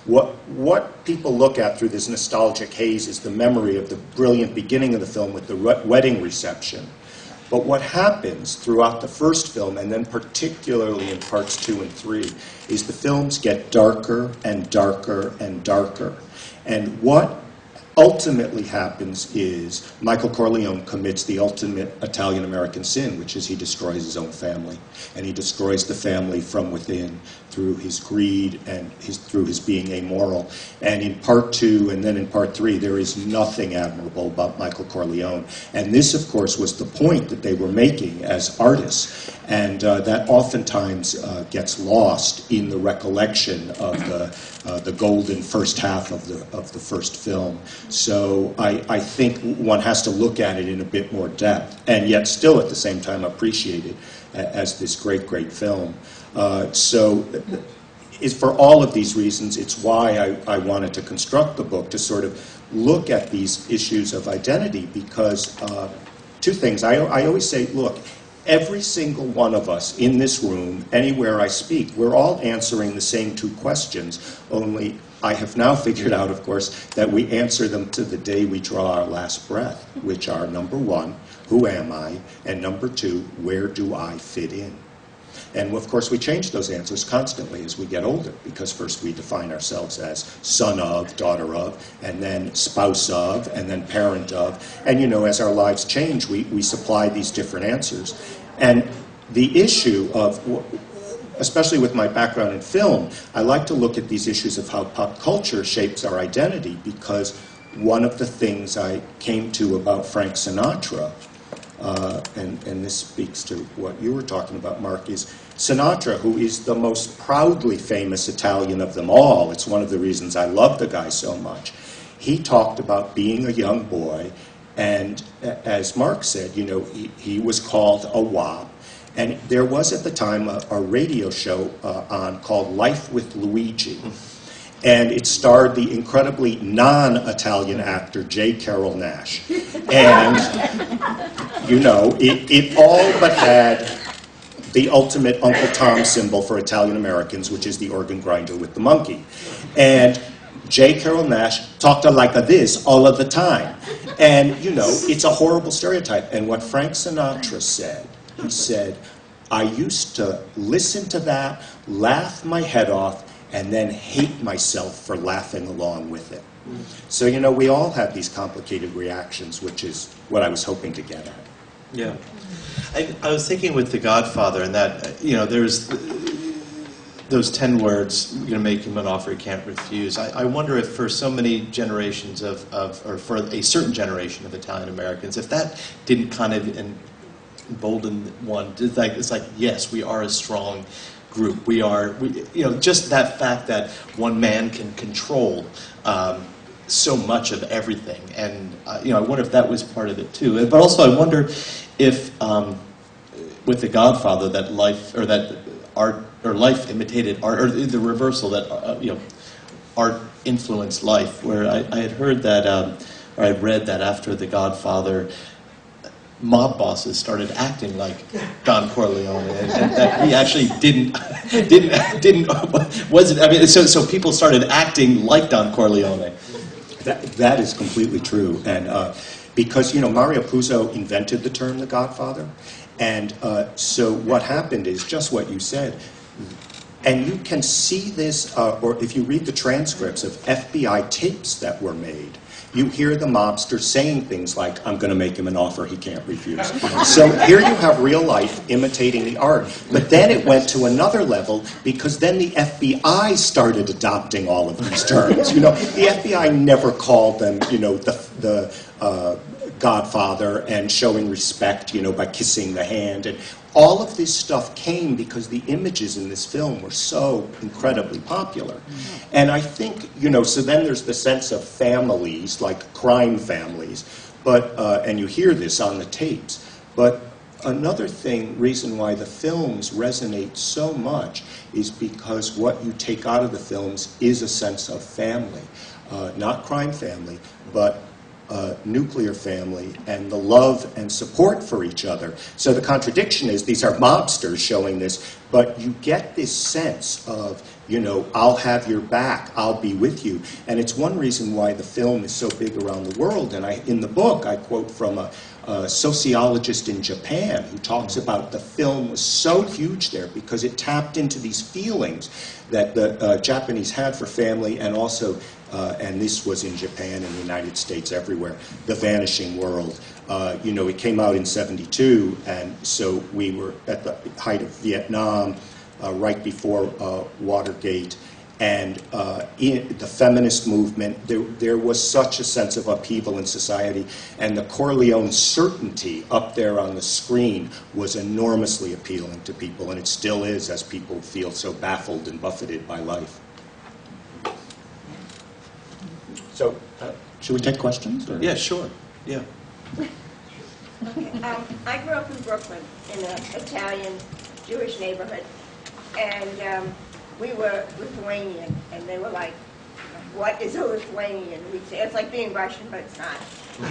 What people look at through this nostalgic haze is the memory of the brilliant beginning of the film with the wedding reception. But what happens throughout the first film, and then particularly in parts 2 and 3, is the films get darker and darker and darker. And what ultimately happens is Michael Corleone commits the ultimate Italian-American sin, which is he destroys his own family. And he destroys the family from within through his greed and through his being amoral. And in part 2 and then in part 3, there is nothing admirable about Michael Corleone. And this, of course, was the point that they were making as artists. And that oftentimes gets lost in the recollection of the golden first half of the first film. So I think one has to look at it in a bit more depth, and yet still at the same time appreciate it as this great, great film. So for all of these reasons, it's why I wanted to construct the book, to sort of look at these issues of identity, because 2 things. I always say, look, every single one of us in this room, anywhere I speak, we're all answering the same 2 questions, only I have now figured out, of course, that we answer them to the day we draw our last breath, which are, number 1, who am I? And number 2, where do I fit in? And of course, we change those answers constantly as we get older, because first we define ourselves as son of, daughter of, and then spouse of, and then parent of. And you know, as our lives change, we supply these different answers. And the issue of, especially with my background in film, I like to look at these issues of how pop culture shapes our identity, because one of the things I came to about Frank Sinatra, and this speaks to what you were talking about, Mark, is Sinatra, who is the most proudly famous Italian of them all. It's one of the reasons I love the guy so much. He talked about being a young boy, and as Mark said, you know, he was called a wob. And there was at the time a radio show on called Life with Luigi. And it starred the incredibly non-Italian actor J. Carrol Naish. And, you know, it all but had the ultimate Uncle Tom symbol for Italian Americans, which is the organ grinder with the monkey. And J. Carrol Naish talked like this all of the time. And, you know, it's a horrible stereotype. And what Frank Sinatra said, he said, I used to listen to that, laugh my head off, and then hate myself for laughing along with it. So, you know, we all have these complicated reactions, which is what I was hoping to get at. Yeah. I was thinking with The Godfather, and that, you know, there's those 10 words, you're going to make him an offer he can't refuse. I wonder if for so many generations or for a certain generation of Italian Americans, if that didn't kind of embolden one, it's like, yes, we are a strong group. Just that fact that one man can control so much of everything. And, I wonder if that was part of it too. But also I wonder if, with The Godfather, that life, or that art, or life imitated art, or the reversal that, art influenced life, where I had heard that, or I read that after The Godfather, mob bosses started acting like Don Corleone, and that he actually wasn't. I mean, so people started acting like Don Corleone. That is completely true, and because Mario Puzo invented the term "The Godfather," and so what happened is just what you said. And you can see this, or if you read the transcripts of FBI tapes that were made, you hear the mobster saying things like, "I'm going to make him an offer he can't refuse." So here you have real life imitating the art. But then it went to another level, because then the FBI started adopting all of these terms. The FBI never called them, the Godfather and showing respect, by kissing the hand. And all of this stuff came because the images in this film were so incredibly popular. And I think, so then there's the sense of families, like crime families, but, and you hear this on the tapes. But another reason why the films resonate so much is because what you take out of the films is a sense of family. Not crime family, but nuclear family, and the love and support for each other. So the contradiction is these are mobsters showing this, but you get this sense of, I'll have your back, I'll be with you. And it's one reason why the film is so big around the world. And in the book, I quote from a sociologist in Japan who talks about the film was so huge there because it tapped into these feelings that the Japanese had for family, and also and this was in Japan and the United States, everywhere, The Vanishing World. It came out in '72, and so we were at the height of Vietnam, right before Watergate, and in the feminist movement, there was such a sense of upheaval in society, and the Corleone certainty up there on the screen was enormously appealing to people, and it still is, as people feel so baffled and buffeted by life. So, should we take questions? Or? Yeah, sure. Yeah. Okay. I grew up in Brooklyn in an Italian Jewish neighborhood, and we were Lithuanian, and they were like, "What is a Lithuanian?" We'd say it's like being Russian, but it's not.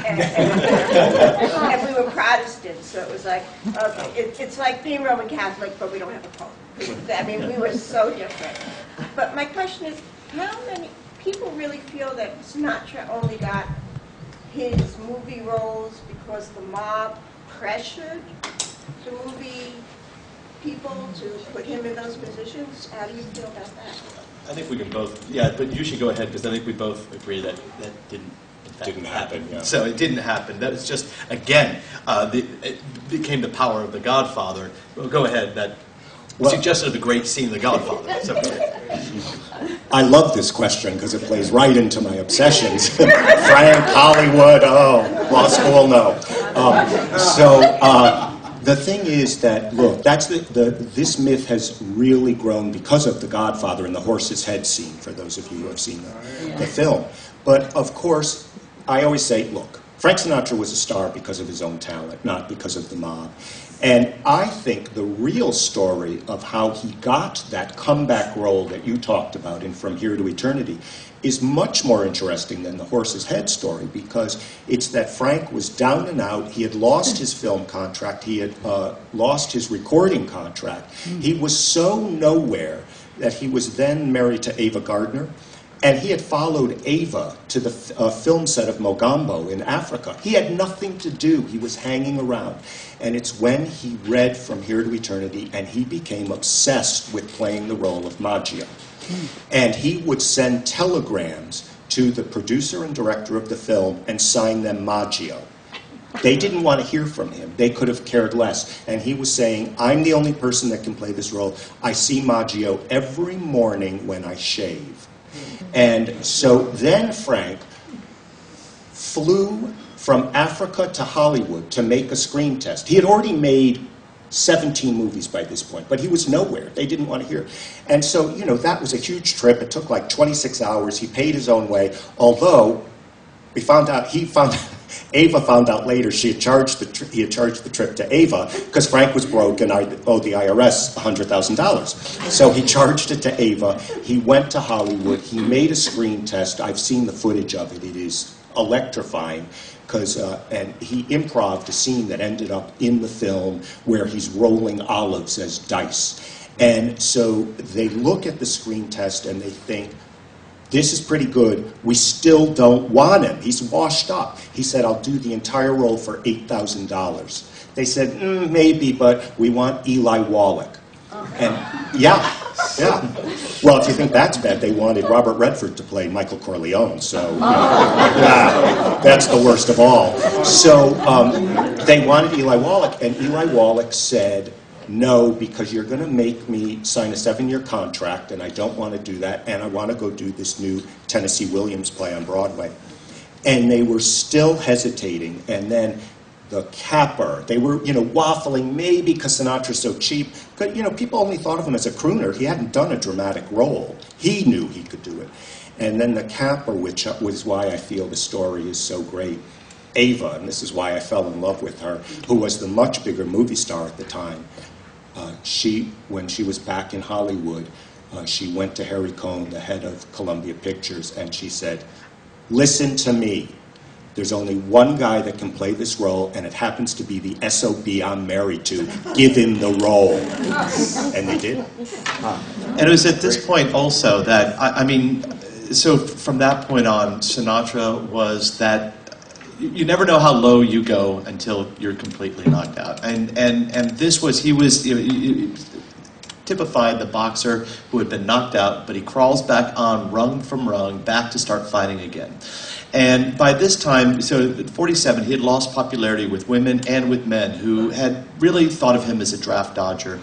And we were Protestants, so it was like, okay, it's like being Roman Catholic, but we don't have a pope. I mean, we were so different. But my question is, how many people really feel that Sinatra only got his movie roles because the mob pressured the movie people to put him in those positions? How do you feel about that? I think we can both, but you should go ahead, because I think we both agree that didn't happen. Yeah. So it didn't happen. That was just, again, it became the power of The Godfather. Well, go ahead. That suggested the great scene, The Godfather. So, I love this question because it plays right into my obsessions. Frank, Hollywood, law school, no. The thing is that, look, that's this myth has really grown because of The Godfather and the horse's head scene, for those of you who have seen the film. But, of course, I always say, look, Frank Sinatra was a star because of his own talent, not because of the mob. And I think the real story of how he got that comeback role that you talked about in From Here to Eternity is much more interesting than the horse's head story, because it's that Frank was down and out. He had lost his film contract. He had lost his recording contract. He was so nowhere that he was then married to Ava Gardner. And he had followed Ava to the film set of Mogambo in Africa. He had nothing to do. He was hanging around. And it's when he read From Here to Eternity and he became obsessed with playing the role of Maggio. And he would send telegrams to the producer and director of the film and sign them Maggio. They didn't want to hear from him. They could have cared less. And he was saying, I'm the only person that can play this role. I see Maggio every morning when I shave. And so then Frank flew from Africa to Hollywood to make a screen test. He had already made 17 movies by this point, but he was nowhere. They didn't want to hear. And so, you know, that was a huge trip. It took like 26 hours. He paid his own way, although Ava found out later he had charged the trip to Ava because Frank was broke and I owed the IRS $100,000. So he charged it to Ava. He went to Hollywood. He made a screen test. I've seen the footage of it. It is electrifying. And he improv'd a scene that ended up in the film where he's rolling olives as dice. And so they look at the screen test and they think, this is pretty good. We still don't want him. He's washed up. He said, I'll do the entire role for $8,000. They said, maybe, but we want Eli Wallach. And yeah. Well, if you think that's bad, they wanted Robert Redford to play Michael Corleone, so you know, that's the worst of all. So they wanted Eli Wallach, and Eli Wallach said, no, because you're going to make me sign a 7-year contract, and I don't want to do that, and I want to go do this new Tennessee Williams play on Broadway. And they were still hesitating, and then the capper, they were, you know, waffling, maybe because Sinatra's so cheap, but, you know, people only thought of him as a crooner. He hadn't done a dramatic role. He knew he could do it. And then the capper, which was why I feel the story is so great, Ava, and this is why I fell in love with her, who was the much bigger movie star at the time. When she was back in Hollywood, she went to Harry Cohn, the head of Columbia Pictures, and she said, listen to me. There's only one guy that can play this role, and it happens to be the SOB I'm married to. Give him the role. And they did. And it was at this point also that, I mean, so from that point on, Sinatra was that you never know how low you go until you're completely knocked out. And this was, he was, you know, he typified the boxer who had been knocked out, but he crawls back on rung from rung, back to start fighting again. And by this time, so at 47, he had lost popularity with women and with men who had really thought of him as a draft dodger.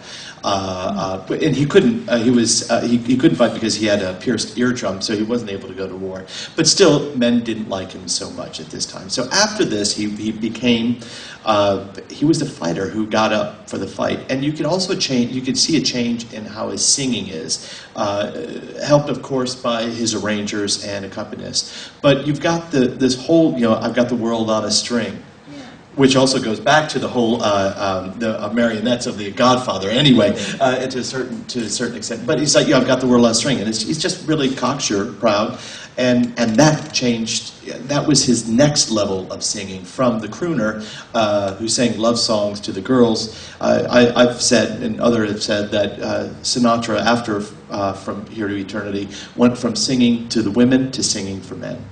And he couldn't. He couldn't fight because he had a pierced eardrum, so he wasn't able to go to war. But still, men didn't like him so much at this time. So after this, he became. He was the fighter who got up for the fight, and you could also change. You could see a change in how his singing is, helped of course by his arrangers and accompanists. But you've got this whole. You know, I've got the world on a string. Which also goes back to the whole the marionettes of the Godfather, anyway, to a certain extent. But he's like, I've got the world on a string, and he's just really cocksure, proud, and that changed. That was his next level of singing from the crooner who sang love songs to the girls. I've said, and others have said that Sinatra, after From Here to Eternity, went from singing to the women to singing for men.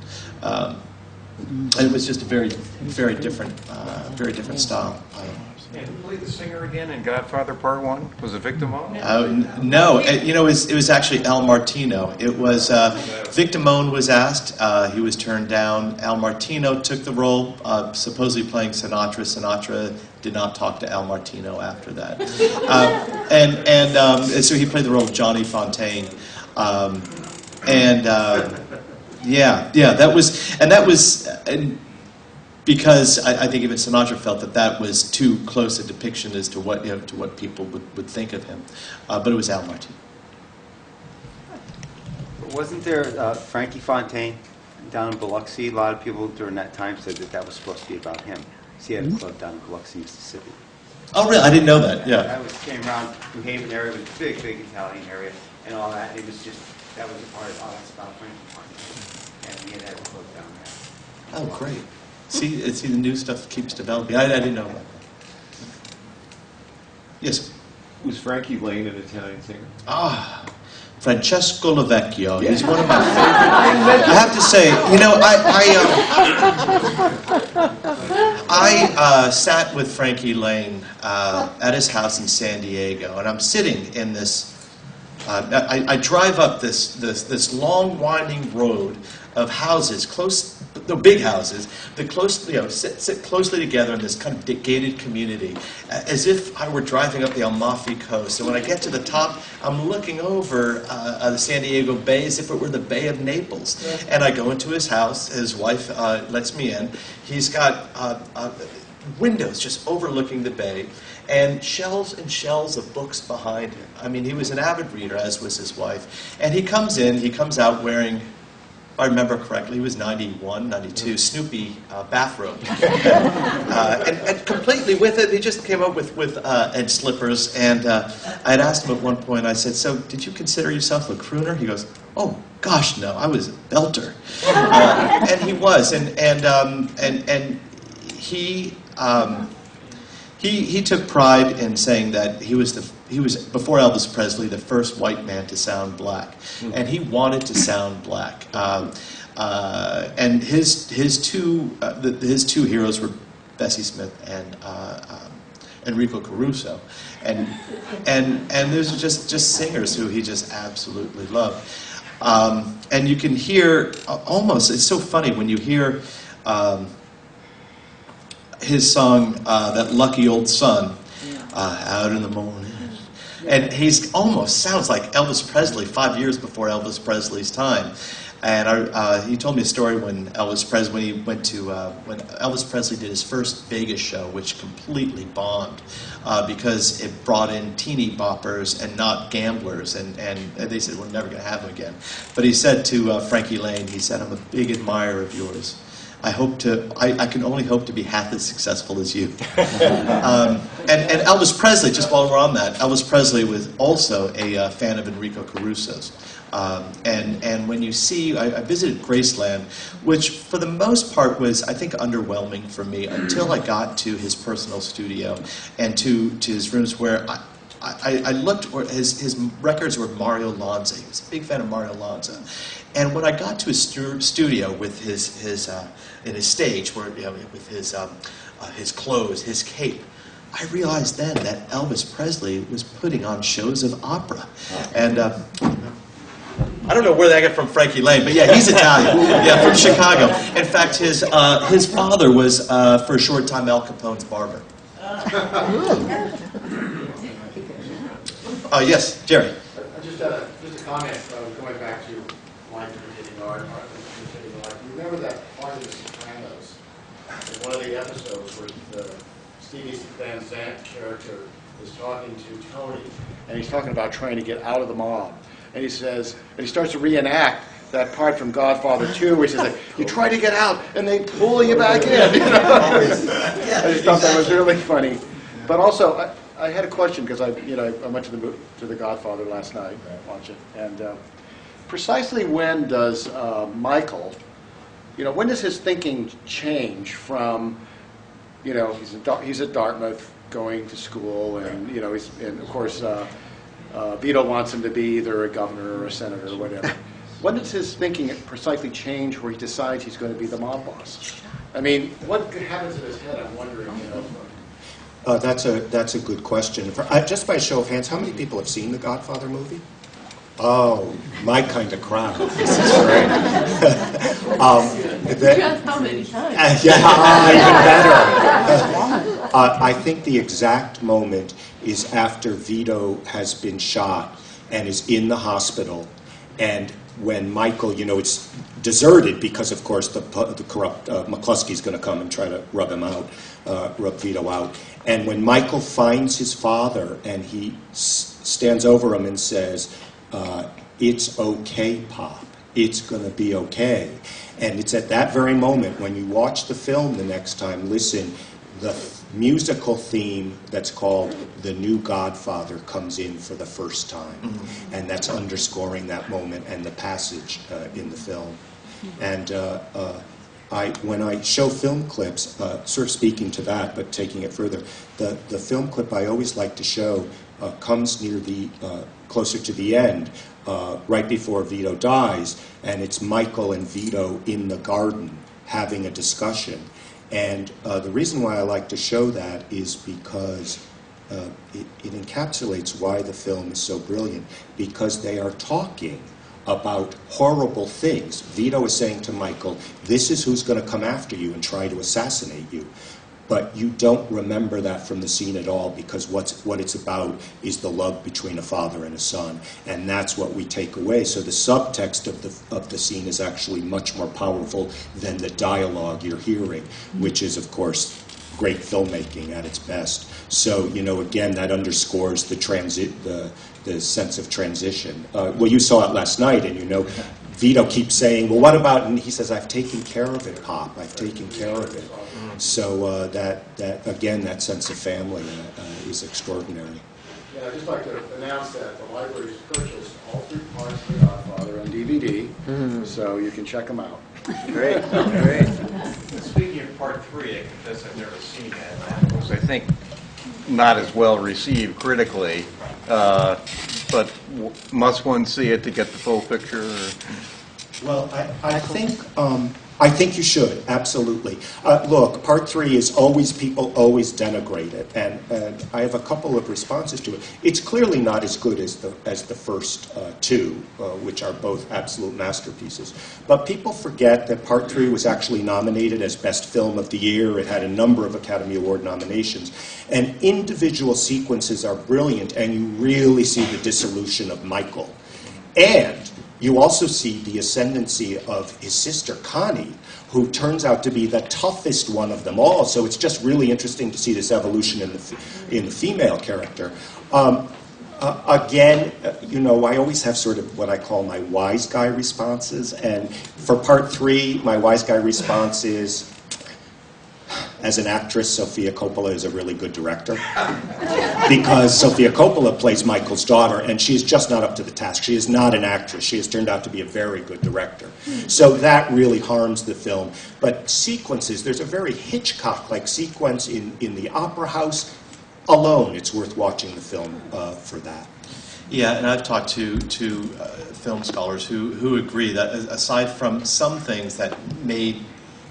And it was just a very, very different style. And who played the singer again in Godfather Part 1? Was it Victimone? No, you know, it was actually Al Martino. It was Victimone was asked. He was turned down. Al Martino took the role, supposedly playing Sinatra. Sinatra did not talk to Al Martino after that, and so he played the role of Johnny Fontaine, Yeah, that was because I think even Sinatra felt that was too close a depiction as to what to what people would think of him, but it was Al Martino. Wasn't there Frankie Fontaine down in Biloxi? A lot of people during that time said that was supposed to be about him. So he had a club down in Biloxi, Mississippi. Oh, really? I didn't know that. Yeah. That came around New Haven area, it was a big Italian area, and all that. It was just that was a part of that's about Frankie Fontaine, and he had a club down there. Oh, great. See, the new stuff keeps developing. I didn't know about that. Yes. Was Frankie Lane an Italian singer? Francesco Lavecchio. He's one of my favorite. I have to say, I sat with Frankie Lane at his house in San Diego, and I'm sitting in this. I drive up this long winding road of houses close the big houses, that sit closely together in this kind of gated community, as if I were driving up the Amalfi Coast. And when I get to the top, I'm looking over the San Diego Bay as if it were the Bay of Naples. And I go into his house. His wife lets me in. He's got windows just overlooking the bay, and shelves and shelves of books behind him. I mean, he was an avid reader, as was his wife. And he comes out wearing, if I remember correctly, he was 91, 92, Snoopy bathrobe. And completely with it, he just came up with and slippers. And I had asked him at one point, I said, so did you consider yourself a crooner? He goes, oh, gosh, no, I was a belter. And he was. And he took pride in saying that he was before Elvis Presley the first white man to sound black, and he wanted to sound black. And his two heroes were Bessie Smith and Enrico Caruso, and those are just singers who he just absolutely loved. And you can hear almost, it's so funny when you hear his song, That Lucky Old Sun, out in the morning. And he's almost sounds like Elvis Presley 5 years before Elvis Presley's time. And he told me a story when Elvis Presley when Elvis Presley did his first Vegas show, which completely bombed because it brought in teeny boppers and not gamblers, and they said we're never going to have them again. But he said to Frankie Lane, he said, "I'm a big admirer of yours. I can only hope to be half as successful as you." And Elvis Presley, just while we're on that, Elvis Presley was also a fan of Enrico Caruso's. And when you see, I visited Graceland, which for the most part was, I think, underwhelming for me until I got to his personal studio and to his rooms where I looked, his records were Mario Lanza. He was a big fan of Mario Lanza. And when I got to his studio with in his stage, where with his clothes, his cape, I realized then that Elvis Presley was putting on shows of opera. And I don't know where that got from Frankie Lane, but yeah, he's Italian. Yeah, from Chicago. In fact, his father was for a short time Al Capone's barber. Yes, Jerry. Just a comment going back to Life Imitating Art. You remember that part of The Sopranos, in one of the episodes where the Stevie Van Zandt character is talking to Tony, and he's talking about trying to get out of the mob. And he says, and he starts to reenact that part from Godfather 2, where he says, you try to get out, and they pull you back in. You know? I just thought that was really funny. But also, I had a question, because I went to the Godfather last night, watch it, and precisely when does Michael, when does his thinking change from, he's at Dartmouth going to school, and and of course Vito wants him to be either a governor or a senator or whatever. When does his thinking precisely change where he decides he's going to be the mob boss? I mean, what happens in his head? I'm wondering. That's a good question. Just by a show of hands, how many people have seen the Godfather movie? Oh, my kind of crowd. This is great. How many times? Even better. I think the exact moment is after Vito has been shot and is in the hospital, and when Michael, it's deserted because, of course, the corrupt McCluskey's going to come and try to rub Vito out. And when Michael finds his father and he stands over him and says, "It's okay, Pop. It's going to be okay." And it's at that very moment, when you watch the film the next time, listen, the musical theme that's called The New Godfather comes in for the first time. Mm-hmm. And that's underscoring that moment and the passage in the film. And when I show film clips, sort of speaking to that, but taking it further, the film clip I always like to show comes near closer to the end, right before Vito dies, and it's Michael and Vito in the garden having a discussion. And the reason why I like to show that is because it encapsulates why the film is so brilliant, because they are talking about horrible things. Vito is saying to Michael, this is who's going to come after you and try to assassinate you. But you don't remember that from the scene at all, because what it's about is the love between a father and a son, and that's what we take away. So the subtext of the scene is actually much more powerful than the dialogue you're hearing, which is, of course, great filmmaking at its best. So, you know, again, that underscores the sense of transition. Well, you saw it last night, and you know, Vito keeps saying, well, what about, and he says, I've taken care of it, Pop, I've taken care of it. So that again, that sense of family is extraordinary. Yeah, I'd just like to announce that the library's purchased all 3 parts of The Godfather on DVD, so you can check them out. Great, great. Speaking of part 3, I confess I've never seen that. That was, I think, not as well received critically, but must one see it to get the full picture? Or? Well, I think you should, absolutely. Look, part 3 is always, people always denigrate it, and I have a couple of responses to it. It's clearly not as good as the first 2, which are both absolute masterpieces. But people forget that part 3 was actually nominated as Best Film of the Year. It had a number of Academy Award nominations. And individual sequences are brilliant, and you really see the dissolution of Michael. And you also see the ascendancy of his sister, Connie, who turns out to be the toughest one of them all. So it's just really interesting to see this evolution in the female character. Again, you know, I always have sort of what I call my wise guy responses. And for part 3, my wise guy response is, as an actress, Sofia Coppola is a really good director, because Sofia Coppola plays Michael's daughter, and she is just not up to the task. She is not an actress. She has turned out to be a very good director. So that really harms the film. But sequences, there's a very Hitchcock-like sequence in the opera house. Alone, it's worth watching the film for that. Yeah, and I've talked to film scholars who agree that aside from some things that made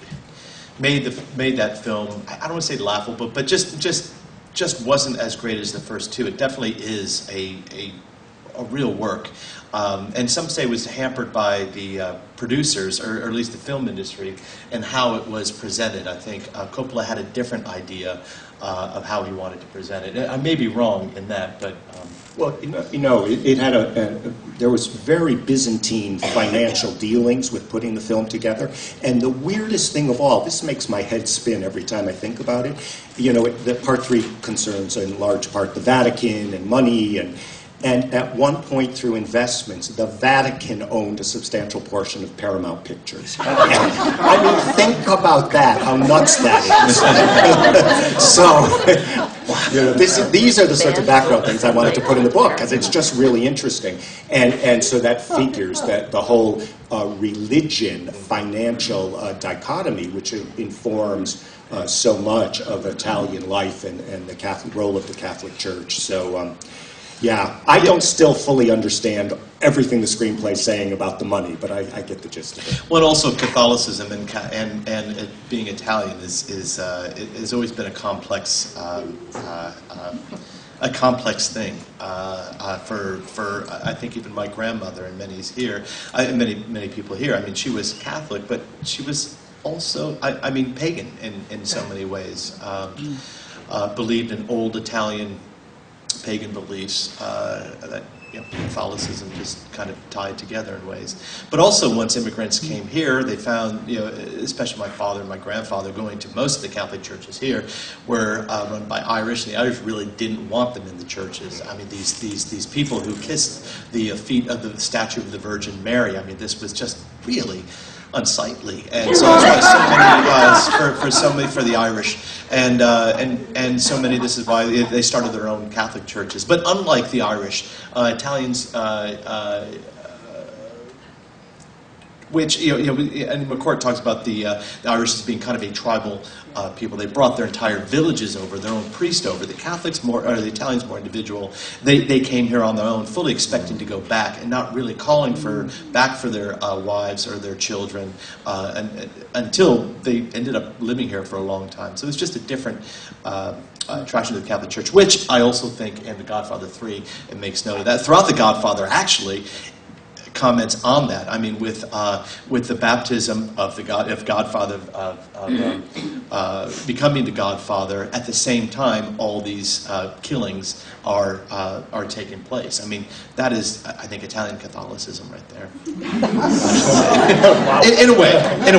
that film, I don't want to say laughable, but just wasn't as great as the first 2. It definitely is a real work. And some say it was hampered by the producers, or at least the film industry, and how it was presented. I think Coppola had a different idea of how he wanted to present it. I may be wrong in that, but... Well, you know, it had there was very Byzantine financial dealings with putting the film together. And the weirdest thing of all, this makes my head spin every time I think about it, you know, the part 3 concerns in large part the Vatican and money, and at one point through investments, the Vatican owned a substantial portion of Paramount Pictures. I mean, think about that, how nuts that is. So, you know, these are the sorts of background things I wanted to put in the book, because it's just really interesting. And so that figures that the whole religion, financial dichotomy, which informs so much of Italian life and the Catholic role of the Catholic Church. So, yeah, I don't still fully understand everything the screenplay's saying about the money, but I get the gist of it. Well, also Catholicism and being Italian has always been a complex thing for I think even my grandmother and many people here. I mean, she was Catholic, but she was also I mean pagan in so many ways. Believed in old Italian pagan beliefs that Catholicism just kind of tied together in ways. But also, once immigrants came here, they found, especially my father and my grandfather, going to most of the Catholic churches here were run by Irish, and the Irish really didn't want them in the churches. I mean, these people who kissed the feet of the statue of the Virgin Mary, I mean, this was just really unsightly, and so that's why so many for the Irish, and so many. This is why they started their own Catholic churches. But unlike the Irish, Italians, which and McCourt talks about the Irish as being kind of a tribal people. They brought their entire villages over, their own priest over. The Catholics the Italians more individual. They came here on their own, fully expecting to go back and not really calling back for their wives or their children until they ended up living here for a long time. So it's just a different attraction to the Catholic Church, which I also think in The Godfather 3 it makes note of that. Throughout The Godfather, actually, comments on that. I mean, with the baptism of the Godfather becoming the Godfather, at the same time, all these killings are taking place. I mean, that is, I think, Italian Catholicism right there. in a way.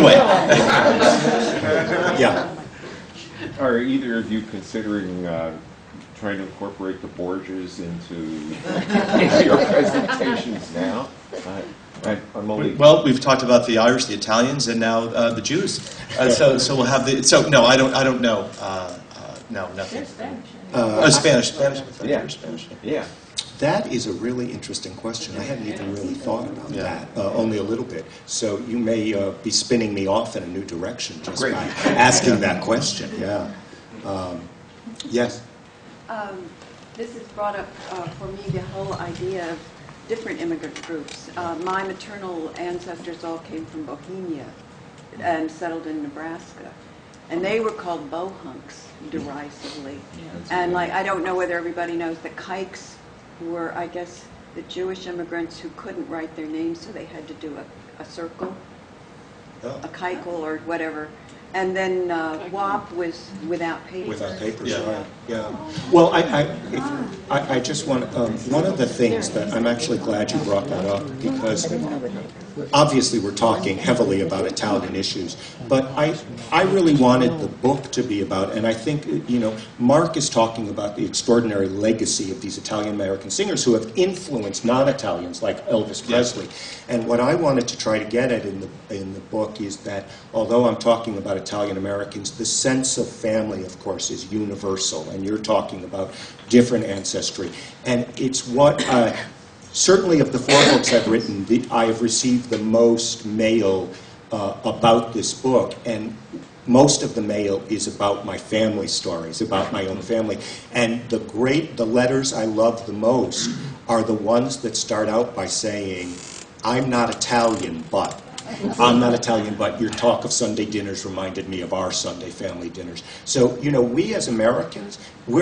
Yeah. Are either of you considering trying to incorporate the Borgias into your presentations now? I'm only... Well, we've talked about the Irish, the Italians, and now the Jews. So we'll have the. So no, I don't know. No, nothing. Spanish. Yeah. Spanish. Yeah. That is a really interesting question. I hadn't even really thought about that, only a little bit. So you may be spinning me off in a new direction just by asking that question. Yeah. Yes? This has brought up for me the whole idea of different immigrant groups. My maternal ancestors all came from Bohemia and settled in Nebraska. And they were called bohunks, derisively. And I don't know whether everybody knows that kikes were, I guess, the Jewish immigrants who couldn't write their names, so they had to do a circle, a keikel or whatever. And then WAP was without papers. Without papers, right. Yeah. Well, I just want, one of the things that I'm actually glad you brought that up, because obviously we're talking heavily about Italian issues, but I really wanted the book to be about, and I think, Mark is talking about the extraordinary legacy of these Italian-American singers who have influenced non-Italians like Elvis Presley. And what I wanted to try to get at in the book is that, although I'm talking about Italian Americans, the sense of family, of course, is universal, and you're talking about different ancestry. And it's what, certainly of the 4 books I've written, I have received the most mail about this book, and most of the mail is about my family stories, about my own family. And the letters I love the most are the ones that start out by saying, I'm not Italian, but your talk of Sunday dinners reminded me of our Sunday family dinners. So, we as Americans, we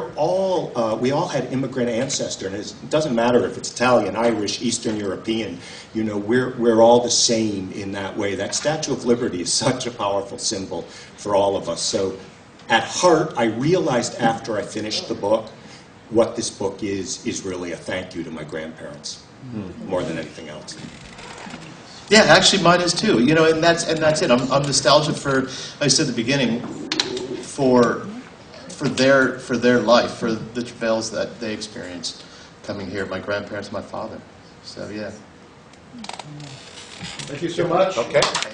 all had immigrant ancestors, and it doesn't matter if it's Italian, Irish, Eastern European, we're all the same in that way. That Statue of Liberty is such a powerful symbol for all of us. So, at heart, I realized after I finished the book, what this book is really a thank you to my grandparents, more than anything else. Yeah, actually, mine is too. And that's it. I'm nostalgic for, like I said at the beginning, for their life, for the travails that they experienced coming here. My grandparents, my father. So yeah. Thank you so much. Okay.